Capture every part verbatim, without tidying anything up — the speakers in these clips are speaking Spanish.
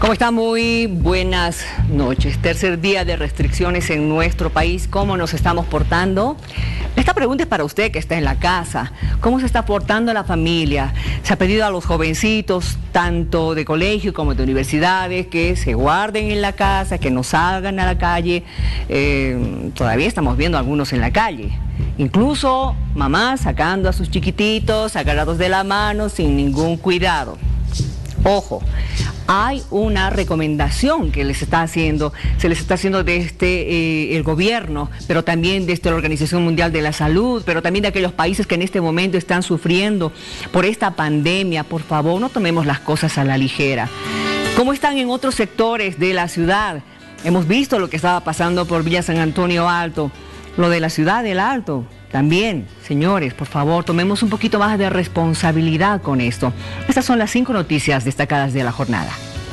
¿Cómo está? Muy buenas noches. Tercer día de restricciones en nuestro país. ¿Cómo nos estamos portando? Esta pregunta es para usted que está en la casa. ¿Cómo se está portando la familia? Se ha pedido a los jovencitos, tanto de colegio como de universidades, que se guarden en la casa, que no salgan a la calle. Eh, todavía estamos viendo algunos en la calle. Incluso mamás sacando a sus chiquititos, agarrados de la mano, sin ningún cuidado. Ojo, hay una recomendación que les está haciendo, se les está haciendo desde eh, el gobierno, pero también desde la Organización Mundial de la Salud, pero también de aquellos países que en este momento están sufriendo por esta pandemia. Por favor, no tomemos las cosas a la ligera. ¿Cómo están en otros sectores de la ciudad? Hemos visto lo que estaba pasando por Villa San Antonio Alto, lo de la ciudad del Alto. También, señores, por favor, tomemos un poquito más de responsabilidad con esto. Estas son las cinco noticias destacadas de la jornada.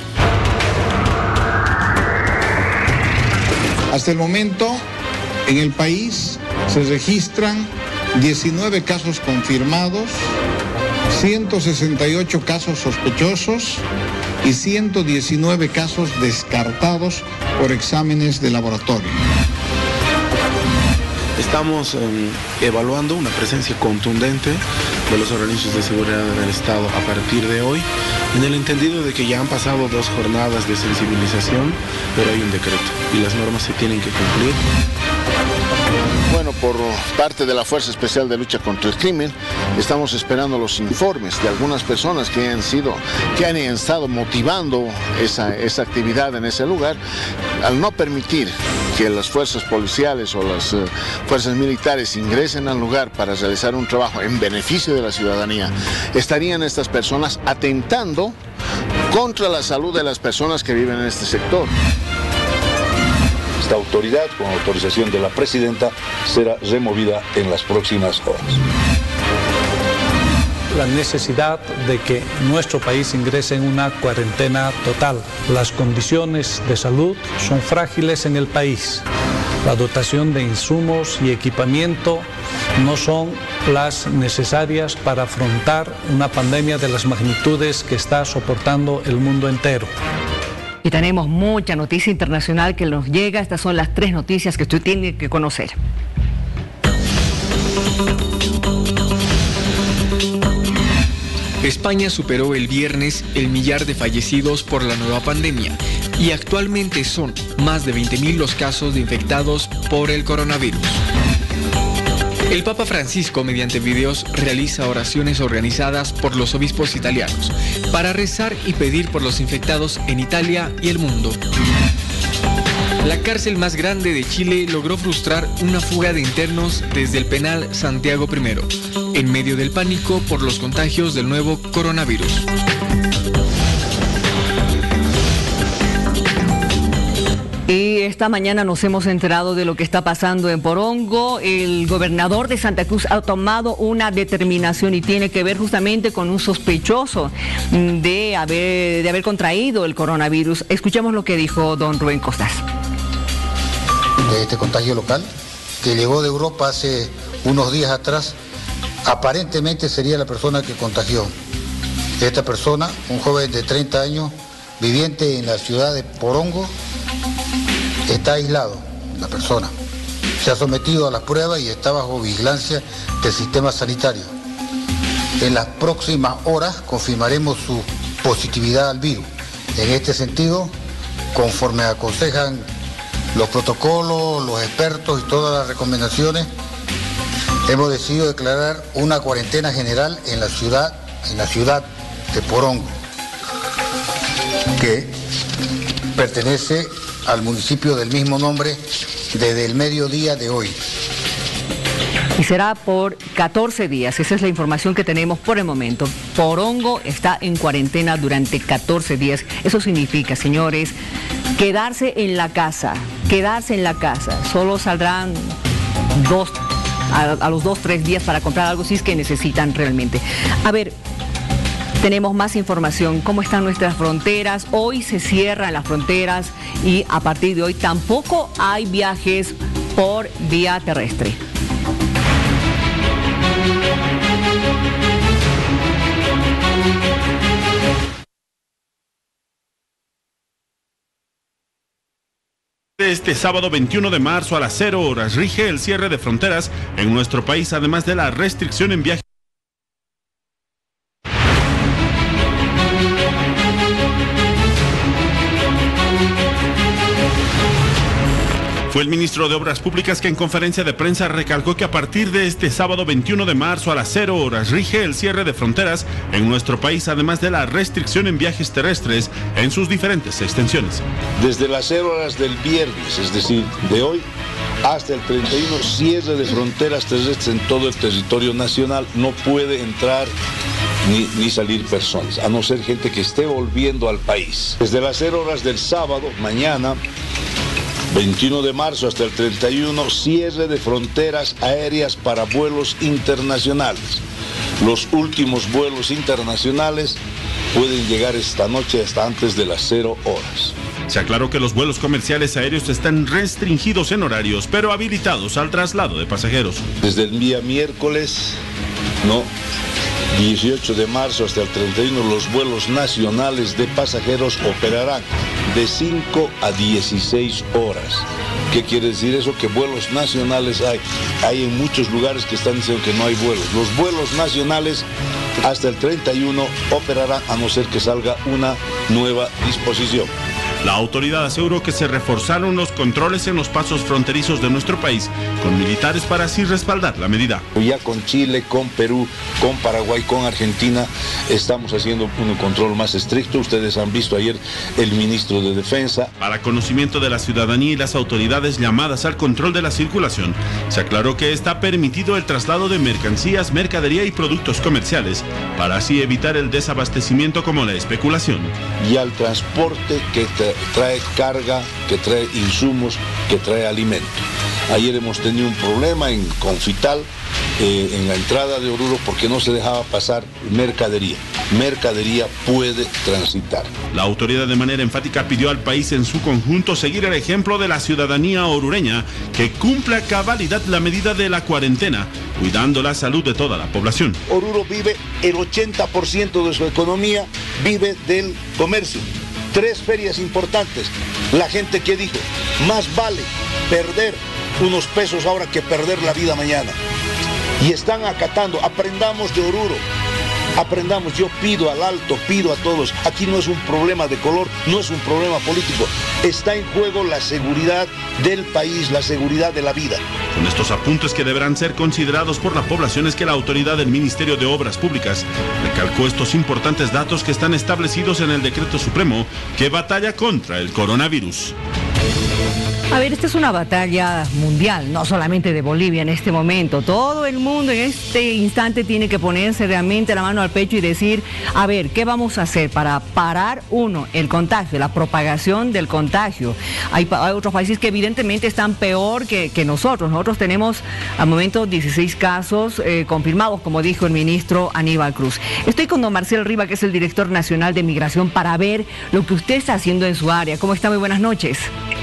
Hasta el momento, en el país se registran diecinueve casos confirmados, ciento sesenta y ocho casos sospechosos y ciento diecinueve casos descartados por exámenes de laboratorio. Estamos eh, evaluando una presencia contundente de los organismos de seguridad del Estado a partir de hoy, en el entendido de que ya han pasado dos jornadas de sensibilización, pero hay un decreto y las normas se tienen que cumplir. Bueno, por parte de la Fuerza Especial de Lucha contra el Crimen, estamos esperando los informes de algunas personas que han sido, que han estado motivando esa, esa actividad en ese lugar, al no permitir que las fuerzas policiales o las uh, fuerzas militares ingresen al lugar para realizar un trabajo en beneficio de la ciudadanía. Estarían estas personas atentando contra la salud de las personas que viven en este sector. Esta autoridad, con autorización de la presidenta, será removida en las próximas horas. La necesidad de que nuestro país ingrese en una cuarentena total. Las condiciones de salud son frágiles en el país. La dotación de insumos y equipamiento no son las necesarias para afrontar una pandemia de las magnitudes que está soportando el mundo entero. Y tenemos mucha noticia internacional que nos llega. Estas son las tres noticias que usted tiene que conocer. España superó el viernes el millar de fallecidos por la nueva pandemia y actualmente son más de veinte mil los casos de infectados por el coronavirus. El Papa Francisco, mediante videos, realiza oraciones organizadas por los obispos italianos para rezar y pedir por los infectados en Italia y el mundo. La cárcel más grande de Chile logró frustrar una fuga de internos desde el penal Santiago primero, en medio del pánico por los contagios del nuevo coronavirus. Y esta mañana nos hemos enterado de lo que está pasando en Porongo. El gobernador de Santa Cruz ha tomado una determinación y tiene que ver justamente con un sospechoso de haber, de haber contraído el coronavirus. Escuchemos lo que dijo don Rubén Costas. De este contagio local, que llegó de Europa hace unos días atrás, aparentemente sería la persona que contagió. Esta persona, un joven de treinta años, viviente en la ciudad de Porongo, está aislado, la persona. Se ha sometido a las pruebas y está bajo vigilancia del sistema sanitario. En las próximas horas confirmaremos su positividad al virus. En este sentido, conforme aconsejan los protocolos, los expertos y todas las recomendaciones, hemos decidido declarar una cuarentena general en la ciudad, en la ciudad de Porongo, que pertenece al municipio del mismo nombre desde el mediodía de hoy. Y será por catorce días, esa es la información que tenemos por el momento. Porongo está en cuarentena durante catorce días. Eso significa, señores, quedarse en la casa, quedarse en la casa. Solo saldrán dos, a, a los dos, tres días para comprar algo si es que necesitan realmente. A ver, tenemos más información. ¿Cómo están nuestras fronteras? Hoy se cierran las fronteras y a partir de hoy tampoco hay viajes por vía terrestre. de este sábado veintiuno de marzo a las cero horas rige el cierre de fronteras en nuestro país, además de la restricción en viajes. Fue el ministro de Obras Públicas que en conferencia de prensa recalcó que a partir de este sábado veintiuno de marzo a las cero horas rige el cierre de fronteras en nuestro país, además de la restricción en viajes terrestres en sus diferentes extensiones. Desde las cero horas del viernes, es decir, de hoy, hasta el treinta y uno, cierre de fronteras terrestres en todo el territorio nacional. No puede entrar ni, ni salir personas, a no ser gente que esté volviendo al país. Desde las cero horas del sábado, mañana, veintiuno de marzo hasta el treinta y uno, cierre de fronteras aéreas para vuelos internacionales. Los últimos vuelos internacionales pueden llegar esta noche hasta antes de las cero horas. Se aclaró que los vuelos comerciales aéreos están restringidos en horarios, pero habilitados al traslado de pasajeros. Desde el día miércoles, no, dieciocho de marzo hasta el treinta y uno, los vuelos nacionales de pasajeros operarán de cinco a dieciséis horas. ¿Qué quiere decir eso? Que vuelos nacionales hay. Hay en muchos lugares que están diciendo que no hay vuelos. Los vuelos nacionales hasta el treinta y uno operarán a no ser que salga una nueva disposición. La autoridad aseguró que se reforzaron los controles en los pasos fronterizos de nuestro país con militares para así respaldar la medida. Ya con Chile, con Perú, con Paraguay, con Argentina estamos haciendo un control más estricto. Ustedes han visto ayer el ministro de Defensa. Para conocimiento de la ciudadanía y las autoridades llamadas al control de la circulación, se aclaró que está permitido el traslado de mercancías, mercadería y productos comerciales para así evitar el desabastecimiento como la especulación. Y al transporte que trae carga, que trae insumos, que trae alimento. Ayer hemos tenido un problema en Confital, eh, en la entrada de Oruro, porque no se dejaba pasar mercadería. Mercadería puede transitar. La autoridad de manera enfática pidió al país en su conjunto seguir el ejemplo de la ciudadanía orureña, que cumpla a cabalidad la medida de la cuarentena, cuidando la salud de toda la población. Oruro vive, el ochenta por ciento de su economía vive del comercio. Tres ferias importantes. La gente que dijo, más vale perder unos pesos ahora que perder la vida mañana. Y están acatando. Aprendamos de Oruro. Aprendamos. Yo pido al alto, pido a todos. Aquí no es un problema de color, no es un problema político. Está en juego la seguridad del país, la seguridad de la vida. Con estos apuntes que deberán ser considerados por la población es que la autoridad del Ministerio de Obras Públicas recalcó estos importantes datos que están establecidos en el Decreto Supremo que batalla contra el coronavirus. A ver, esta es una batalla mundial, no solamente de Bolivia en este momento. Todo el mundo en este instante tiene que ponerse realmente la mano al pecho y decir, a ver, ¿qué vamos a hacer para parar, uno, el contagio, la propagación del contagio? Hay, hay otros países que evidentemente están peor que, que nosotros. Nosotros tenemos al momento dieciséis casos eh, confirmados, como dijo el ministro Aníbal Cruz. Estoy con don Marcel Riva, que es el director nacional de Migración, para ver lo que usted está haciendo en su área. ¿Cómo está? Muy buenas noches.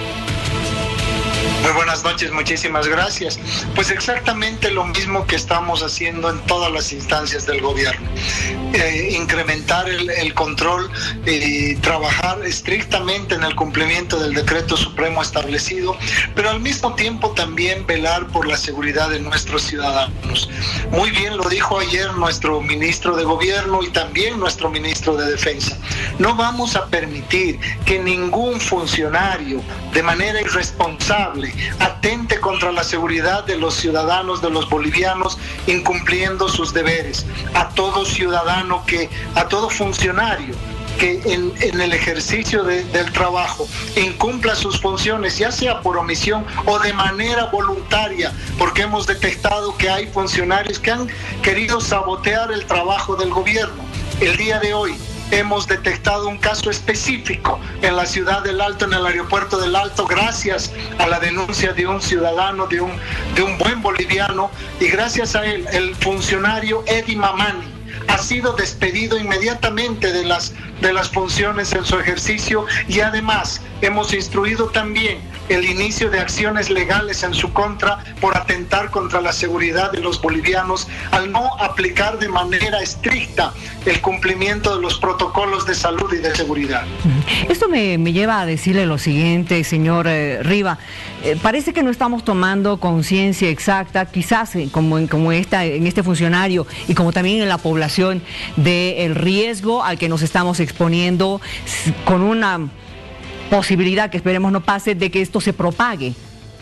Muy buenas noches, muchísimas gracias. Pues exactamente lo mismo que estamos haciendo en todas las instancias del gobierno. Eh, incrementar el, el control y trabajar estrictamente en el cumplimiento del decreto supremo establecido, pero al mismo tiempo también velar por la seguridad de nuestros ciudadanos. Muy bien lo dijo ayer nuestro ministro de Gobierno y también nuestro ministro de Defensa. No vamos a permitir que ningún funcionario de manera irresponsable atente contra la seguridad de los ciudadanos, de los bolivianos, incumpliendo sus deberes. A todo ciudadano que, a todo funcionario que en, en el ejercicio de, del trabajo incumpla sus funciones, ya sea por omisión o de manera voluntaria, porque hemos detectado que hay funcionarios que han querido sabotear el trabajo del gobierno. El día de hoy hemos detectado un caso específico en la ciudad del Alto, en el aeropuerto del Alto, gracias a la denuncia de un ciudadano, de un, de un buen boliviano, y gracias a él, el funcionario Eddie Mamani ha sido despedido inmediatamente de las, de las funciones en su ejercicio, y además hemos instruido también el inicio de acciones legales en su contra por atentar contra la seguridad de los bolivianos al no aplicar de manera estricta el cumplimiento de los protocolos de salud y de seguridad. Esto me, me lleva a decirle lo siguiente, señor eh, Riva. Eh, parece que no estamos tomando conciencia exacta, quizás eh, como, en, como esta, en este funcionario y como también en la población, del riesgo al que nos estamos exponiendo con una posibilidad que esperemos no pase de que esto se propague.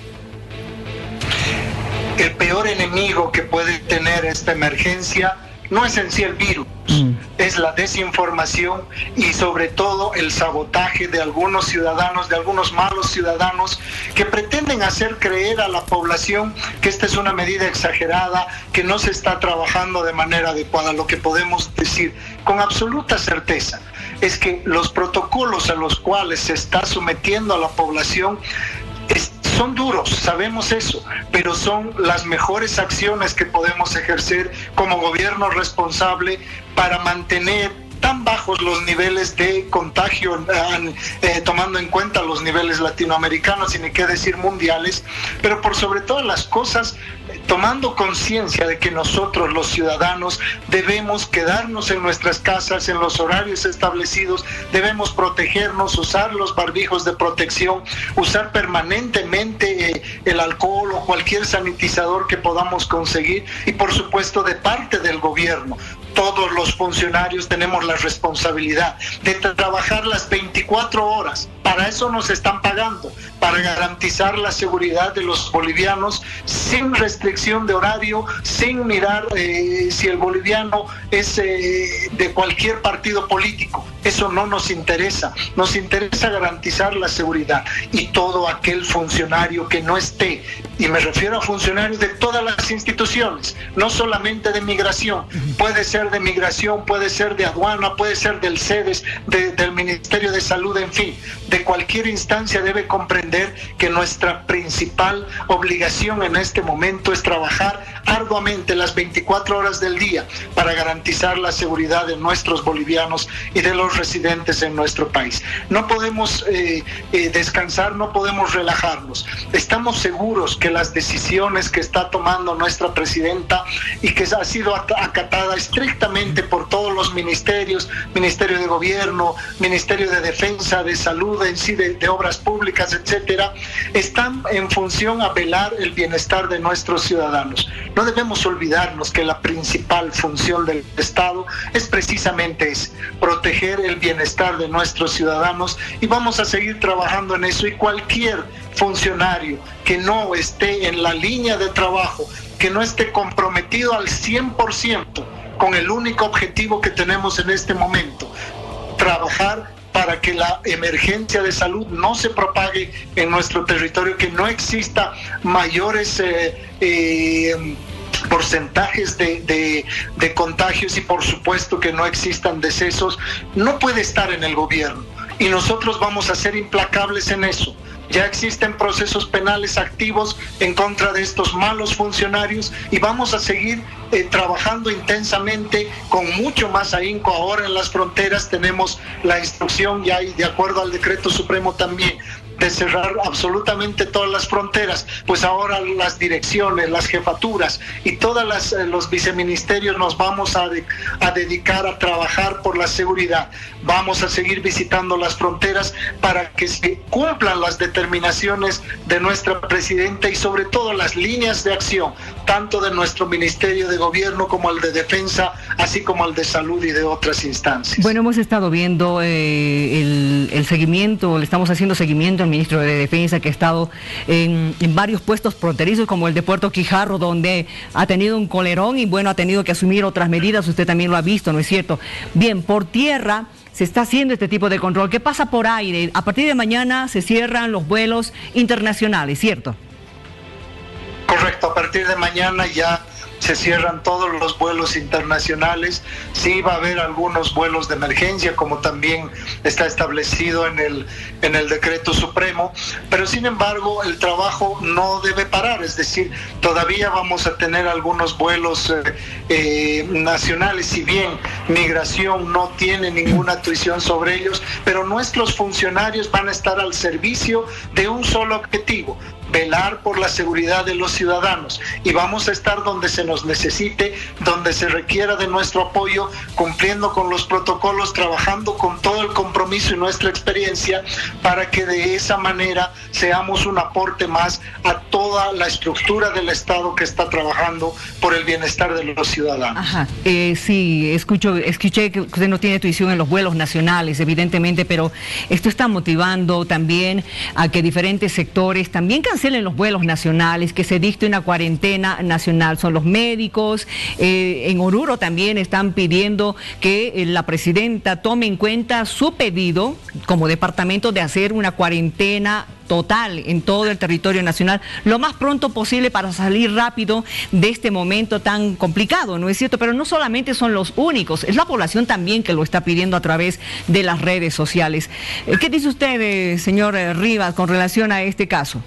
El peor enemigo que puede tener esta emergencia no es en sí el virus, mm. es la desinformación y sobre todo el sabotaje de algunos ciudadanos, de algunos malos ciudadanos que pretenden hacer creer a la población que esta es una medida exagerada, que no se está trabajando de manera adecuada. Lo que podemos decir con absoluta certeza es que los protocolos a los cuales se está sometiendo a la población es, son duros, sabemos eso, pero son las mejores acciones que podemos ejercer como gobierno responsable para mantener tan bajos los niveles de contagio, eh, eh, tomando en cuenta los niveles latinoamericanos y ni qué decir mundiales, pero por sobre todas las cosas, eh, tomando conciencia de que nosotros los ciudadanos debemos quedarnos en nuestras casas en los horarios establecidos, debemos protegernos, usar los barbijos de protección, usar permanentemente eh, el alcohol o cualquier sanitizador que podamos conseguir y por supuesto de parte del gobierno. Todos los funcionarios tenemos la responsabilidad de trabajar las veinticuatro horas. Para eso nos están pagando, para garantizar la seguridad de los bolivianos sin restricción de horario, sin mirar eh, si el boliviano es eh, de cualquier partido político. Eso no nos interesa. Nos interesa garantizar la seguridad. Y todo aquel funcionario que no esté, y me refiero a funcionarios de todas las instituciones, no solamente de migración, puede ser de migración, puede ser de aduana, puede ser del CEDES, de, del Ministerio de Salud, en fin, de cualquier instancia debe comprender que nuestra principal obligación en este momento es trabajar arduamente las veinticuatro horas del día para garantizar la seguridad de nuestros bolivianos y de los residentes en nuestro país. No podemos eh, eh, descansar, no podemos relajarnos. Estamos seguros que las decisiones que está tomando nuestra presidenta y que ha sido acatada estrictamente por todos los ministerios, Ministerio de Gobierno, Ministerio de Defensa, de Salud, en sí, de, de Obras Públicas, etcétera, están en función a velar el bienestar de nuestros ciudadanos. No debemos olvidarnos que la principal función del Estado es precisamente ese, proteger el bienestar de nuestros ciudadanos, y vamos a seguir trabajando en eso. Y cualquier funcionario que no esté en la línea de trabajo, que no esté comprometido al cien por ciento con el único objetivo que tenemos en este momento, trabajar para que la emergencia de salud no se propague en nuestro territorio, que no exista mayores eh, eh, porcentajes de, de, de contagios y por supuesto que no existan decesos, no puede estar en el gobierno. Y nosotros vamos a ser implacables en eso. Ya existen procesos penales activos en contra de estos malos funcionarios y vamos a seguir eh, trabajando intensamente con mucho más ahínco. Ahora en las fronteras tenemos la instrucción ya, y de acuerdo al decreto supremo también, de cerrar absolutamente todas las fronteras. Pues ahora las direcciones, las jefaturas y todos eh, los viceministerios nos vamos a, de, a dedicar a trabajar por la seguridad. Vamos a seguir visitando las fronteras para que se cumplan las determinaciones de nuestra presidenta y sobre todo las líneas de acción, tanto de nuestro Ministerio de Gobierno como el de Defensa, así como el de Salud y de otras instancias. Bueno, hemos estado viendo eh, el, el seguimiento, le estamos haciendo seguimiento al ministro de Defensa, que ha estado en, en varios puestos fronterizos, como el de Puerto Quijarro, donde ha tenido un colerón y bueno, ha tenido que asumir otras medidas. Usted también lo ha visto, ¿no es cierto? Bien, por tierra se está haciendo este tipo de control. ¿Qué pasa por aire? A partir de mañana se cierran los vuelos internacionales, ¿cierto? Correcto, a partir de mañana ya se cierran todos los vuelos internacionales. Sí va a haber algunos vuelos de emergencia, como también está establecido en el, en el decreto supremo, pero sin embargo el trabajo no debe parar, es decir, todavía vamos a tener algunos vuelos eh, eh, nacionales, si bien Migración no tiene ninguna tuición sobre ellos, pero nuestros funcionarios van a estar al servicio de un solo objetivo: velar por la seguridad de los ciudadanos, y vamos a estar donde se nos necesite, donde se requiera de nuestro apoyo, cumpliendo con los protocolos, trabajando con todo el compromiso y nuestra experiencia, para que de esa manera seamos un aporte más a toda la estructura del Estado que está trabajando por el bienestar de los ciudadanos. Ajá. Eh, sí, escucho, escuché que usted no tiene tuición en los vuelos nacionales, evidentemente, pero esto está motivando también a que diferentes sectores también cancelen los vuelos nacionales, que se dicte una cuarentena nacional. Son los médicos, eh, en Oruro también están pidiendo que eh, la presidenta tome en cuenta su pedido como departamento de hacer una cuarentena total en todo el territorio nacional lo más pronto posible para salir rápido de este momento tan complicado, ¿no es cierto? Pero no solamente son los únicos, es la población también que lo está pidiendo a través de las redes sociales. ¿Qué dice usted, eh, señor Rivas, con relación a este caso?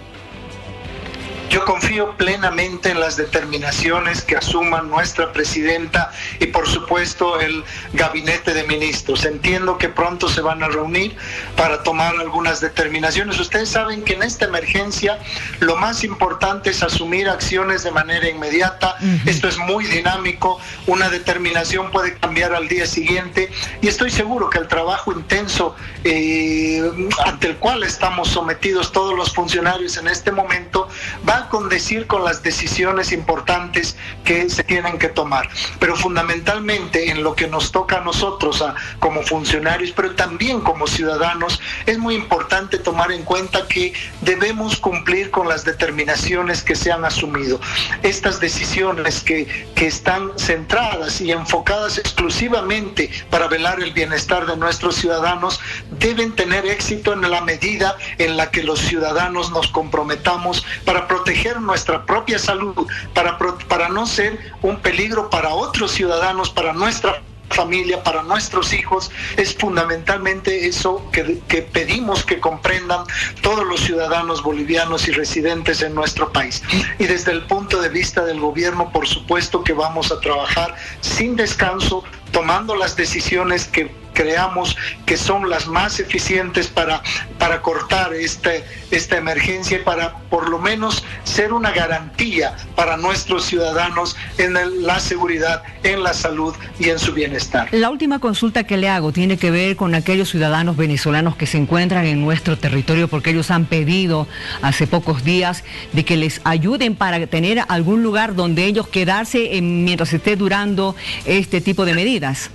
Yo confío plenamente en las determinaciones que asuman nuestra presidenta y por supuesto el gabinete de ministros. Entiendo que pronto se van a reunir para tomar algunas determinaciones. Ustedes saben que en esta emergencia lo más importante es asumir acciones de manera inmediata. Uh-huh. Esto es muy dinámico, una determinación puede cambiar al día siguiente, y estoy seguro que el trabajo intenso eh, ante el cual estamos sometidos todos los funcionarios en este momento va a condecir con las decisiones importantes que se tienen que tomar, pero fundamentalmente en lo que nos toca a nosotros a, como funcionarios, pero también como ciudadanos, es muy importante tomar en cuenta que debemos cumplir con las determinaciones que se han asumido. Estas decisiones que, que están centradas y enfocadas exclusivamente para velar el bienestar de nuestros ciudadanos deben tener éxito en la medida en la que los ciudadanos nos comprometamos para proteger nuestra propia salud, para, para no ser un peligro para otros ciudadanos, para nuestra familia, para nuestros hijos. Es fundamentalmente eso que, que pedimos que comprendan todos los ciudadanos bolivianos y residentes en nuestro país. Y desde el punto de vista del gobierno, por supuesto que vamos a trabajar sin descanso, tomando las decisiones que creamos que son las más eficientes para, para cortar este, esta emergencia y para por lo menos ser una garantía para nuestros ciudadanos en el, la seguridad, en la salud y en su bienestar. La última consulta que le hago tiene que ver con aquellos ciudadanos venezolanos que se encuentran en nuestro territorio, porque ellos han pedido hace pocos días de que les ayuden para tener algún lugar donde ellos quedarse en, mientras esté durando este tipo de medidas.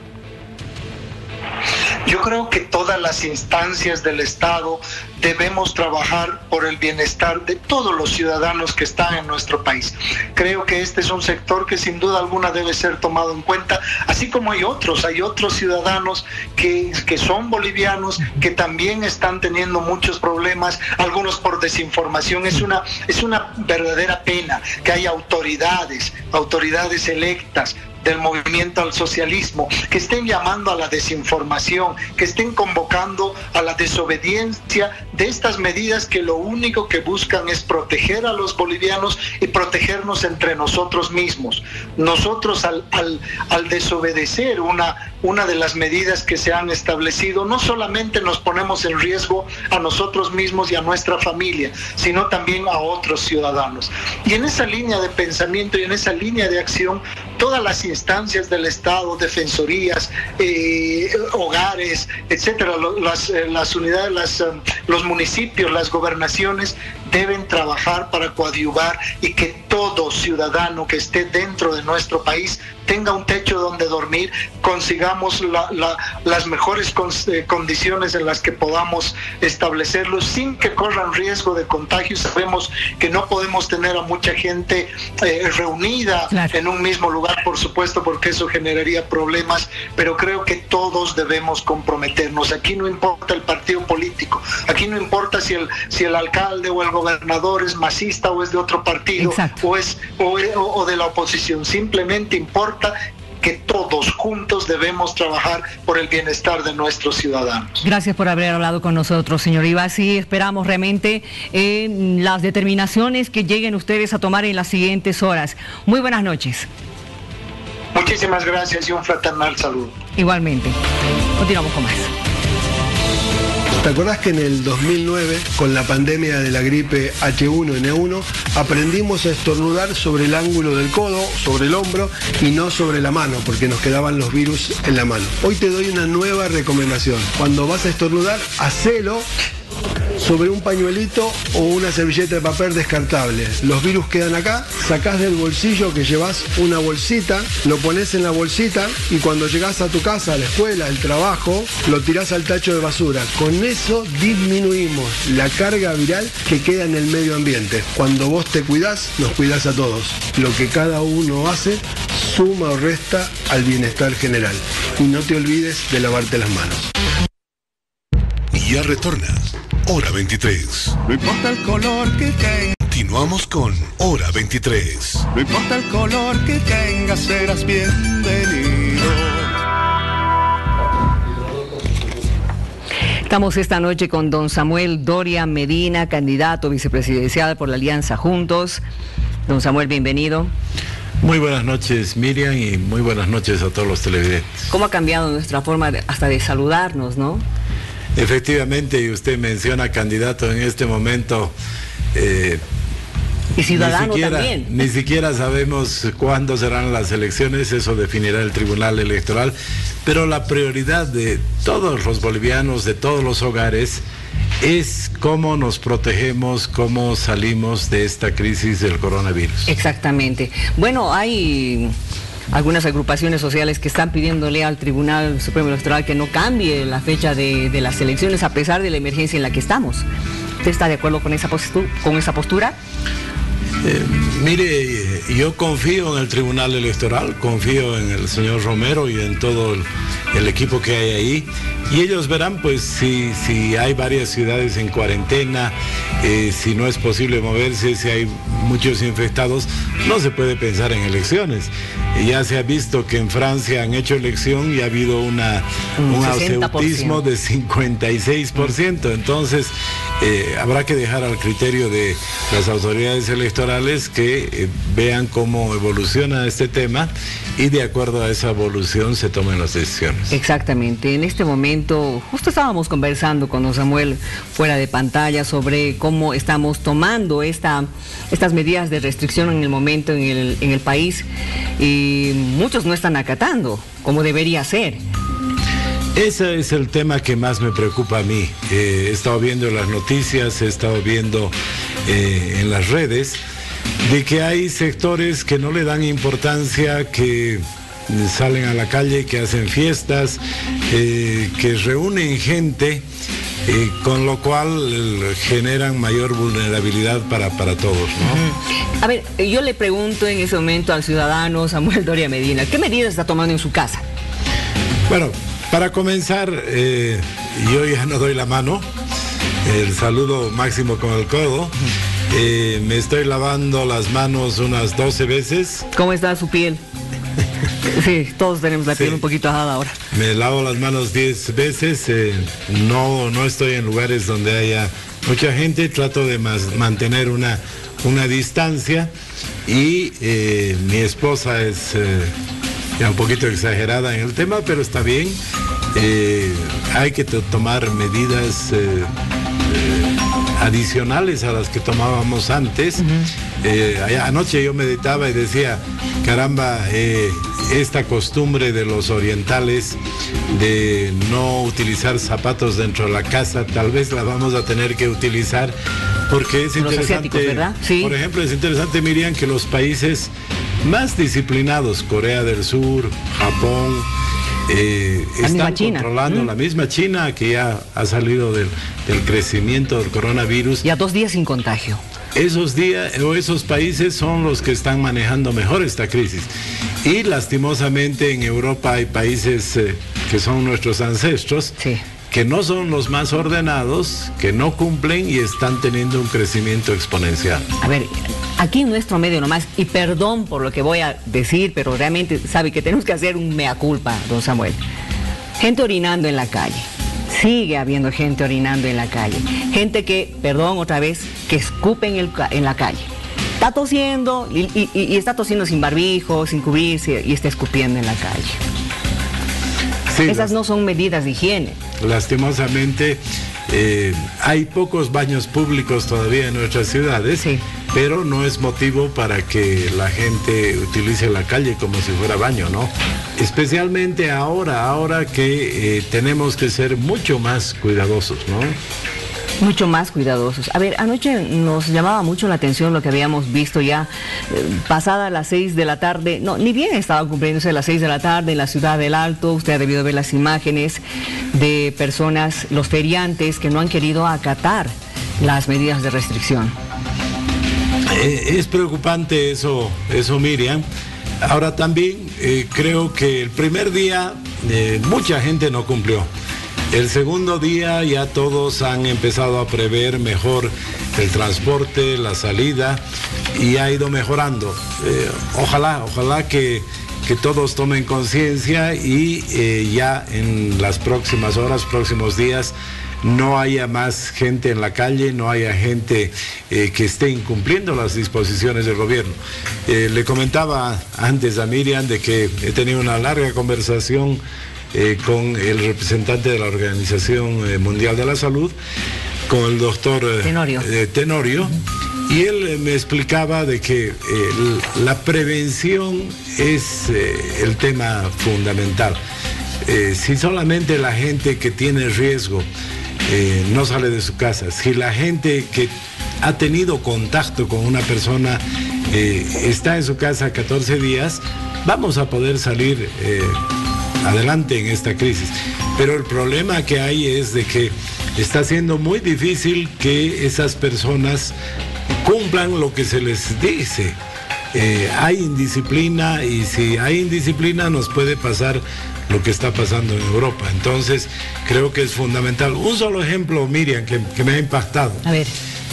Yo creo que todas las instancias del Estado debemos trabajar por el bienestar de todos los ciudadanos que están en nuestro país. Creo que este es un sector que sin duda alguna debe ser tomado en cuenta, así como hay otros, hay otros ciudadanos que, que son bolivianos, que también están teniendo muchos problemas, algunos por desinformación. Es una, es una verdadera pena que haya autoridades, autoridades electas del movimiento al socialismo, que estén llamando a la desinformación, que estén convocando a la desobediencia de estas medidas que lo único que buscan es proteger a los bolivianos y protegernos entre nosotros mismos. Nosotros al, al, al desobedecer una, una de las medidas que se han establecido, no solamente nos ponemos en riesgo a nosotros mismos y a nuestra familia, sino también a otros ciudadanos. Y en esa línea de pensamiento y en esa línea de acción, todas las instancias del Estado, defensorías, eh, hogares, etcétera, las, las unidades, las, los municipios, las gobernaciones deben trabajar para coadyuvar y que todo ciudadano que esté dentro de nuestro país tenga un techo donde dormir, consigamos la, la, las mejores con, eh, condiciones en las que podamos establecerlo sin que corran riesgo de contagio. Sabemos que no podemos tener a mucha gente eh, reunida claro. en un mismo lugar hablar, por supuesto, porque eso generaría problemas, pero creo que todos debemos comprometernos. Aquí no importa el partido político, aquí no importa si el, si el alcalde o el gobernador es masista o es de otro partido, o es o, o de la oposición, simplemente importa que todos juntos debemos trabajar por el bienestar de nuestros ciudadanos. Gracias por haber hablado con nosotros, señor Ibas, y esperamos realmente eh, las determinaciones que lleguen ustedes a tomar en las siguientes horas. Muy buenas noches. Muchísimas gracias y un fraternal saludo. Igualmente. Continuamos con más. ¿Te acordás que en el dos mil nueve, con la pandemia de la gripe H uno N uno, aprendimos a estornudar sobre el ángulo del codo, sobre el hombro y no sobre la mano, porque nos quedaban los virus en la mano? Hoy te doy una nueva recomendación. Cuando vas a estornudar, hacelo sobre un pañuelito o una servilleta de papel descartable. Los virus quedan acá, sacás del bolsillo que llevas una bolsita, lo pones en la bolsita y cuando llegás a tu casa, a la escuela, al trabajo, lo tirás al tacho de basura. Con eso disminuimos la carga viral que queda en el medio ambiente. Cuando vos te cuidás, nos cuidás a todos. Lo que cada uno hace suma o resta al bienestar general. Y no te olvides de lavarte las manos. Ya retorna Hora veintitrés. No importa el color que tenga. Continuamos con Hora veintitrés. No importa el color que tengas, serás bienvenido. Estamos esta noche con don Samuel Doria Medina, candidato vicepresidencial por la Alianza Juntos. Don Samuel, bienvenido. Muy buenas noches, Miriam, y muy buenas noches a todos los televidentes. ¿Cómo ha cambiado nuestra forma de, hasta de saludarnos, no? Efectivamente, y usted menciona candidato en este momento. Eh, y ciudadano ni siquiera, también. Ni siquiera sabemos cuándo serán las elecciones, eso definirá el Tribunal Electoral, pero la prioridad de todos los bolivianos, de todos los hogares, es cómo nos protegemos, cómo salimos de esta crisis del coronavirus. Exactamente. Bueno, hay algunas agrupaciones sociales que están pidiéndole al Tribunal Supremo Electoral que no cambie la fecha de, de las elecciones a pesar de la emergencia en la que estamos. ¿Usted está de acuerdo con esa postura? Con esa postura? Eh, mire, yo confío en el Tribunal Electoral, confío en el señor Romero y en todo el, el equipo que hay ahí, y ellos verán pues si, si hay varias ciudades en cuarentena, eh, si no es posible moverse, si hay muchos infectados, no se puede pensar en elecciones. Ya se ha visto que en Francia han hecho elección y ha habido una, un, un ausentismo de cincuenta y seis por ciento, entonces eh, habrá que dejar al criterio de las autoridades electorales que eh, vean cómo evoluciona este tema y de acuerdo a esa evolución se tomen las decisiones. Exactamente. En este momento, justo estábamos conversando con don Samuel fuera de pantalla sobre cómo estamos tomando esta, estas medidas de restricción en el momento en el, en el país, y muchos no están acatando como debería ser. Ese es el tema que más me preocupa a mí. Eh, he estado viendo las noticias, he estado viendo eh, en las redes de que hay sectores que no le dan importancia, que salen a la calle, que hacen fiestas, eh, que reúnen gente, eh, con lo cual eh, generan mayor vulnerabilidad para, para todos, ¿no? A ver, yo le pregunto en ese momento al ciudadano Samuel Doria Medina, ¿qué medidas está tomando en su casa? Bueno, para comenzar, eh, yo ya no doy la mano, el saludo máximo con el codo. Eh, me estoy lavando las manos unas doce veces. ¿Cómo está su piel? Sí, todos tenemos la piel sí. un poquito ajada ahora. Me lavo las manos diez veces, eh, no, no estoy en lugares donde haya mucha gente, trato de más, mantener una, una distancia, y eh, mi esposa es eh, ya un poquito exagerada en el tema, pero está bien. Eh, hay que tomar medidas eh, eh, adicionales a las que tomábamos antes. Uh-huh. eh, anoche yo meditaba y decía, caramba, eh, esta costumbre de los orientales de no utilizar zapatos dentro de la casa, tal vez la vamos a tener que utilizar, porque es los interesante, ¿verdad? Sí. Por ejemplo, es interesante, Miriam, que los países más disciplinados, Corea del Sur, Japón, Eh, están controlando, ¿Mm? la misma China, que ya ha salido del, del crecimiento del coronavirus. Ya dos días sin contagio. esos días o esos países son los que están manejando mejor esta crisis. Y lastimosamente en Europa hay países eh, que son nuestros ancestros, sí, que no son los más ordenados, que no cumplen y están teniendo un crecimiento exponencial. A ver, aquí en nuestro medio nomás, y perdón por lo que voy a decir, pero realmente sabe que tenemos que hacer un mea culpa, don Samuel. Gente orinando en la calle. Sigue habiendo gente orinando en la calle. Gente que, perdón otra vez, que escupe en, el, en la calle. Está tosiendo y, y, y está tosiendo sin barbijo, sin cubrirse y está escupiendo en la calle. Sí, esas no son medidas de higiene. Lastimosamente, eh, hay pocos baños públicos todavía en nuestras ciudades, sí, pero no es motivo para que la gente utilice la calle como si fuera baño, ¿no? Especialmente ahora, ahora que eh, tenemos que ser mucho más cuidadosos, ¿no? Mucho más cuidadosos. A ver, anoche nos llamaba mucho la atención lo que habíamos visto ya eh, pasada las seis de la tarde, no, ni bien estaba cumpliéndose las seis de la tarde en la ciudad del Alto. Usted ha debido ver las imágenes de personas, los feriantes que no han querido acatar las medidas de restricción. Eh, es preocupante eso, eso Miriam. Ahora también eh, creo que el primer día eh, mucha gente no cumplió. El segundo día ya todos han empezado a prever mejor el transporte, la salida, y ha ido mejorando. Eh, ojalá, ojalá que, que todos tomen conciencia y eh, ya en las próximas horas, próximos días, no haya más gente en la calle, no haya gente eh, que esté incumpliendo las disposiciones del gobierno. Eh, le comentaba antes a Miriam de que he tenido una larga conversación Eh, con el representante de la Organización eh, Mundial de la Salud, con el doctor eh, Tenorio, eh, Tenorio y él eh, me explicaba de que eh, la prevención es eh, el tema fundamental. Eh, si solamente la gente que tiene riesgo eh, no sale de su casa, si la gente que ha tenido contacto con una persona eh, está en su casa catorce días, vamos a poder salir eh, adelante en esta crisis. Pero el problema que hay es de que está siendo muy difícil que esas personas cumplan lo que se les dice. Eh, hay indisciplina, y si hay indisciplina nos puede pasar lo que está pasando en Europa. Entonces creo que es fundamental. Un solo ejemplo, Miriam, que, que me ha impactado. A ver.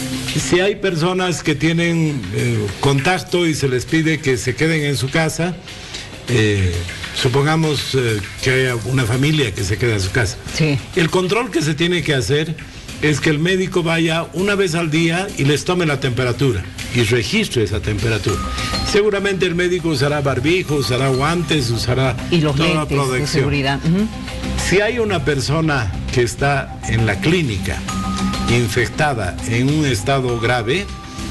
Si hay personas que tienen eh, contacto y se les pide que se queden en su casa, eh, supongamos eh, que haya una familia que se queda en su casa. Sí. El control que se tiene que hacer es que el médico vaya una vez al día y les tome la temperatura y registre esa temperatura. Seguramente el médico usará barbijo, usará guantes, usará y los toda la lentes protección. de seguridad. Uh-huh. Si hay una persona que está en la clínica infectada en un estado grave,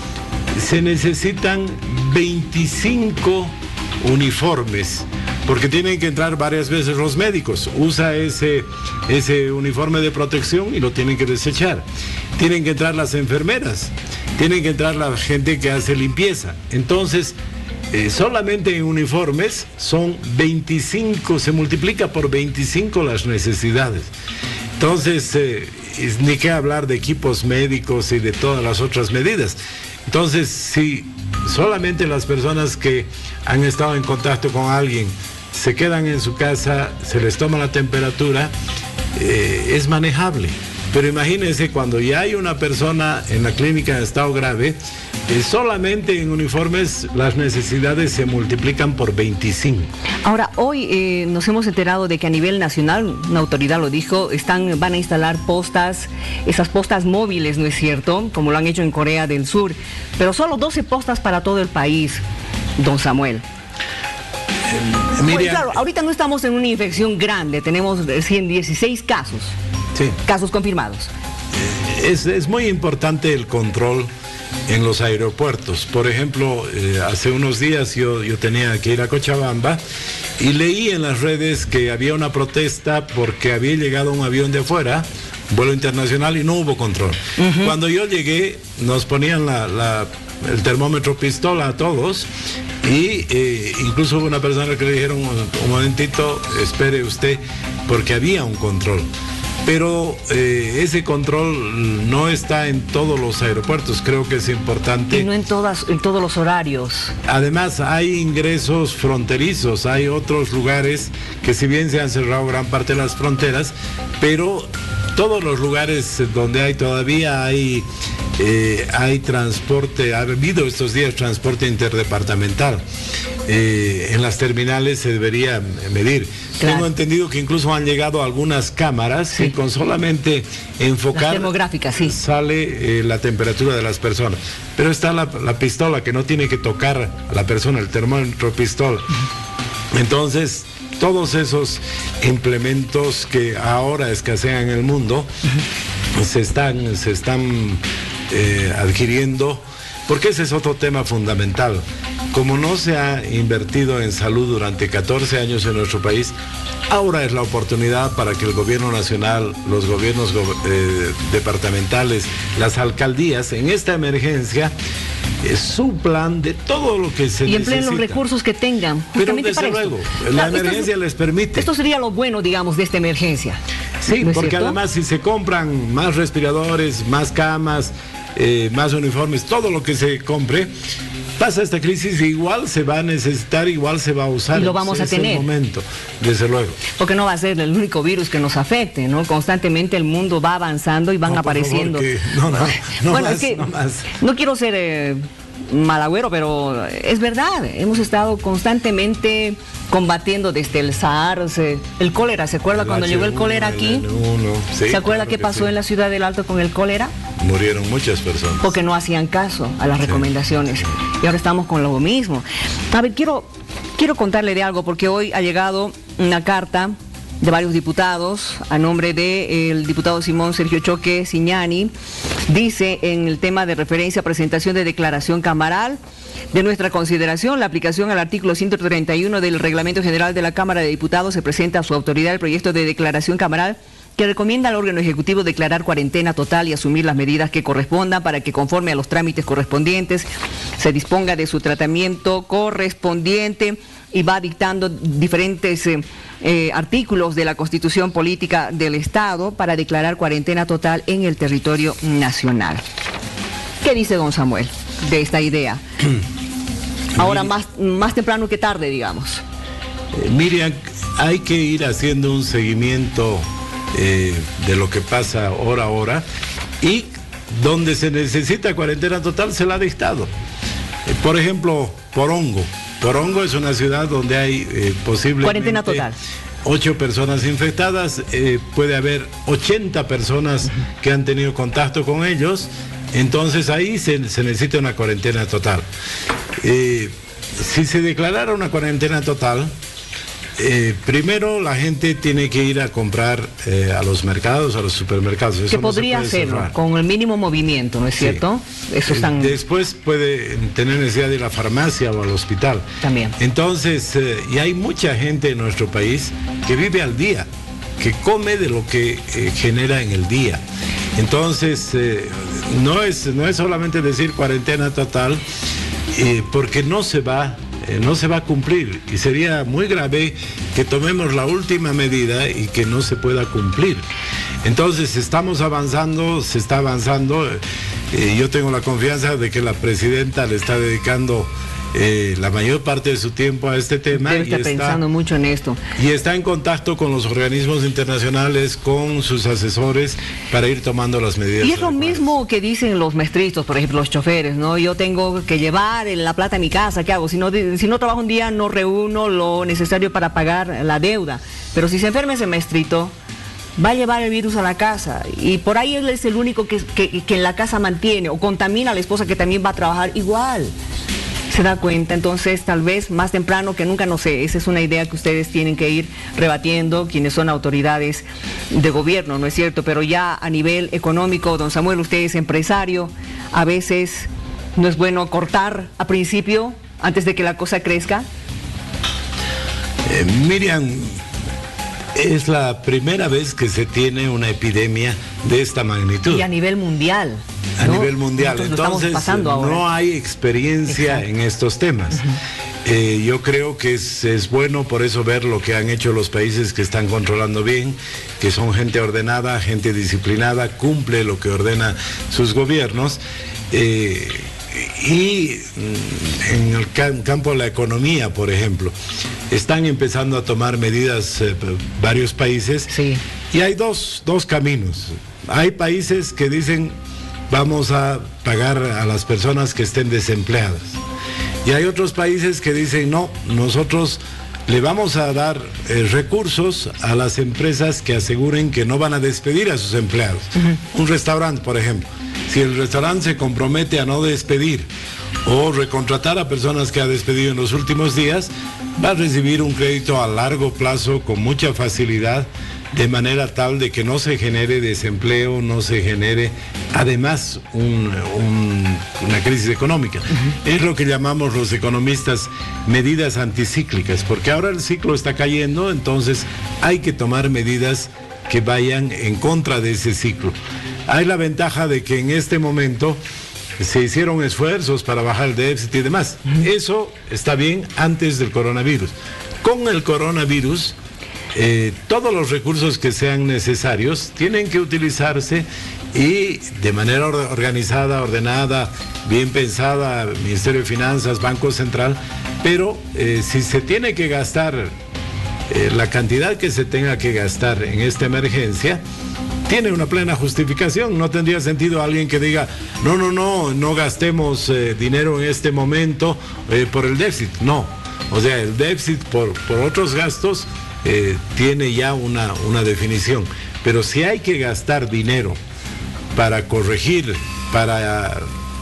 se necesitan veinticinco uniformes, porque tienen que entrar varias veces los médicos. Usa ese, ese uniforme de protección y lo tienen que desechar. Tienen que entrar las enfermeras, tienen que entrar la gente que hace limpieza. Entonces, eh, solamente en uniformes son veinticinco, se multiplica por veinticinco las necesidades. Entonces, eh, ni qué hablar de equipos médicos y de todas las otras medidas. Entonces, si solamente las personas que han estado en contacto con alguien se quedan en su casa, se les toma la temperatura, eh, es manejable. Pero imagínense cuando ya hay una persona en la clínica en estado grave, eh, solamente en uniformes las necesidades se multiplican por veinticinco. Ahora, hoy eh, nos hemos enterado de que a nivel nacional, una autoridad lo dijo, están, van a instalar postas, esas postas móviles, ¿no es cierto? Como lo han hecho en Corea del Sur, pero solo doce postas para todo el país, don Samuel. Eh, Miriam, pues claro, ahorita no estamos en una infección grande, tenemos ciento dieciséis casos. Sí. Casos confirmados. Es, es muy importante el control en los aeropuertos. Por ejemplo, eh, hace unos días yo, yo tenía que ir a Cochabamba y leí en las redes que había una protesta porque había llegado un avión de afuera, vuelo internacional, y no hubo control. Uh-huh. Cuando yo llegué, nos ponían la, la, el termómetro pistola a todos, y eh, incluso hubo una persona que le dijeron, un, un momentito, espere usted, porque había un control. pero eh, ese control no está en todos los aeropuertos, creo que es importante. Y no en, todas, en todos los horarios. Además, hay ingresos fronterizos, hay otros lugares que si bien se han cerrado gran parte de las fronteras, pero todos los lugares donde hay todavía hay, eh, hay transporte, ha habido estos días transporte interdepartamental. Eh, en las terminales se debería medir. Claro. Tengo entendido que incluso han llegado algunas cámaras sí. y con solamente enfocar demográficas, sí. sale eh, la temperatura de las personas. Pero está la, la pistola que no tiene que tocar a la persona, el termómetro pistola. Uh-huh. Entonces, todos esos implementos que ahora escasean en el mundo uh-huh. se están, se están eh, adquiriendo, porque ese es otro tema fundamental. Como no se ha invertido en salud durante catorce años en nuestro país, ahora es la oportunidad para que el gobierno nacional, los gobiernos eh, departamentales, las alcaldías, en esta emergencia, eh, suplan de todo lo que se necesita. Y empleen los recursos que tengan. Pero desde luego, la claro, emergencia es, les permite. Esto sería lo bueno, digamos, de esta emergencia. Sí, ¿no porque además si se compran más respiradores, más camas, eh, más uniformes, todo lo que se compre, pasa esta crisis, igual se va a necesitar, igual se va a usar. Y lo vamos a tener. Es el momento, desde luego. Porque no va a ser el único virus que nos afecte, ¿no? Constantemente el mundo va avanzando y van no, apareciendo. Por favor, que... No, no, no bueno, más, es que no más. No quiero ser eh, malagüero, pero es verdad. Hemos estado constantemente combatiendo desde el SARS, el cólera. ¿Se acuerda el cuando H uno, llegó el cólera aquí? El uno, sí, ¿Se acuerda claro qué pasó sí. en la ciudad del Alto con el cólera? Murieron muchas personas. Porque no hacían caso a las sí. recomendaciones. Y ahora estamos con lo mismo. A ver, quiero, quiero contarle de algo, porque hoy ha llegado una carta de varios diputados a nombre del diputado Simón Sergio Choque Siñani. Dice en el tema de referencia a presentación de declaración camaral, de nuestra consideración, la aplicación al artículo ciento treinta y uno del Reglamento General de la Cámara de Diputados, se presenta a su autoridad el proyecto de declaración camaral que recomienda al órgano ejecutivo declarar cuarentena total y asumir las medidas que correspondan para que, conforme a los trámites correspondientes, se disponga de su tratamiento correspondiente, y va dictando diferentes eh, eh, artículos de la Constitución Política del Estado para declarar cuarentena total en el territorio nacional. ¿Qué dice don Samuel de esta idea? Ahora más, más temprano que tarde, digamos. Eh, Miriam, hay que ir haciendo un seguimiento eh, de lo que pasa hora a hora, y donde se necesita cuarentena total se la ha dictado. Eh, por ejemplo, Porongo. Porongo es una ciudad donde hay eh, posiblemente cuarentena total. ocho personas infectadas, eh, puede haber ochenta personas uh-huh. que han tenido contacto con ellos, entonces ahí se, se necesita una cuarentena total. Eh, si se declarara una cuarentena total, eh, primero la gente tiene que ir a comprar eh, a los mercados, a los supermercados. Eso que no podría hacerlo cerrar. Con el mínimo movimiento, ¿no es sí. cierto? Eso están... Después puede tener necesidad de ir a la farmacia o al hospital. También. Entonces, eh, y hay mucha gente en nuestro país que vive al día, que come de lo que eh, genera en el día. Entonces, eh, no es, no es solamente decir cuarentena total, eh, porque no se va eh, no se va a cumplir, y sería muy grave que tomemos la última medida y que no se pueda cumplir. Entonces estamos avanzando, se está avanzando, eh, yo tengo la confianza de que la presidenta le está dedicando Eh, la mayor parte de su tiempo a este tema. Debe estar y está pensando mucho en esto. Y está en contacto con los organismos internacionales, con sus asesores, para ir tomando las medidas. Y es lo mismo que dicen los mestrizos, por ejemplo, los choferes, ¿no? Yo tengo que llevar la plata a mi casa, ¿qué hago? Si no, si no trabajo un día, no reúno lo necesario para pagar la deuda. Pero si se enferma ese mestrito, va a llevar el virus a la casa, y por ahí él es el único que, que, que en la casa mantiene, o contamina a la esposa que también va a trabajar igual. Se da cuenta, entonces tal vez más temprano que nunca, no sé, esa es una idea que ustedes tienen que ir rebatiendo, quienes son autoridades de gobierno, ¿no es cierto? Pero ya a nivel económico, don Samuel, usted es empresario, a veces no es bueno cortar a principio, antes de que la cosa crezca. Eh, Miriam, es la primera vez que se tiene una epidemia de esta magnitud. Y a nivel mundial. A ¿no? nivel mundial. Entonces no hay experiencia Exacto. en estos temas. Uh-huh. Eh, yo creo que es, es bueno por eso ver lo que han hecho los países que están controlando bien, que son gente ordenada, gente disciplinada, cumple lo que ordena sus gobiernos. Eh, y en el campo de la economía, por ejemplo, están empezando a tomar medidas eh, varios países. Sí. Y hay dos, dos caminos. Hay países que dicen vamos a pagar a las personas que estén desempleadas. Y hay otros países que dicen, no, nosotros le vamos a dar eh, recursos a las empresas que aseguren que no van a despedir a sus empleados. Uh-huh. Un restaurante, por ejemplo. Si el restaurante se compromete a no despedir o recontratar a personas que ha despedido en los últimos días, va a recibir un crédito a largo plazo con mucha facilidad, de manera tal de que no se genere desempleo, no se genere además un, un, una crisis económica. Uh-huh. Es lo que llamamos los economistas medidas anticíclicas, porque ahora el ciclo está cayendo, entonces hay que tomar medidas que vayan en contra de ese ciclo. Hay la ventaja de que en este momento se hicieron esfuerzos para bajar el déficit y demás. Uh-huh. Eso está bien antes del coronavirus. Con el coronavirus, Eh, todos los recursos que sean necesarios tienen que utilizarse y de manera or organizada, ordenada, bien pensada, Ministerio de Finanzas, Banco Central, pero eh, si se tiene que gastar eh, la cantidad que se tenga que gastar en esta emergencia, tiene una plena justificación. No tendría sentido alguien que diga, no, no, no, no gastemos eh, dinero en este momento eh, por el déficit. No, o sea, el déficit por, por otros gastos Eh, tiene ya una, una definición, pero si hay que gastar dinero para corregir, para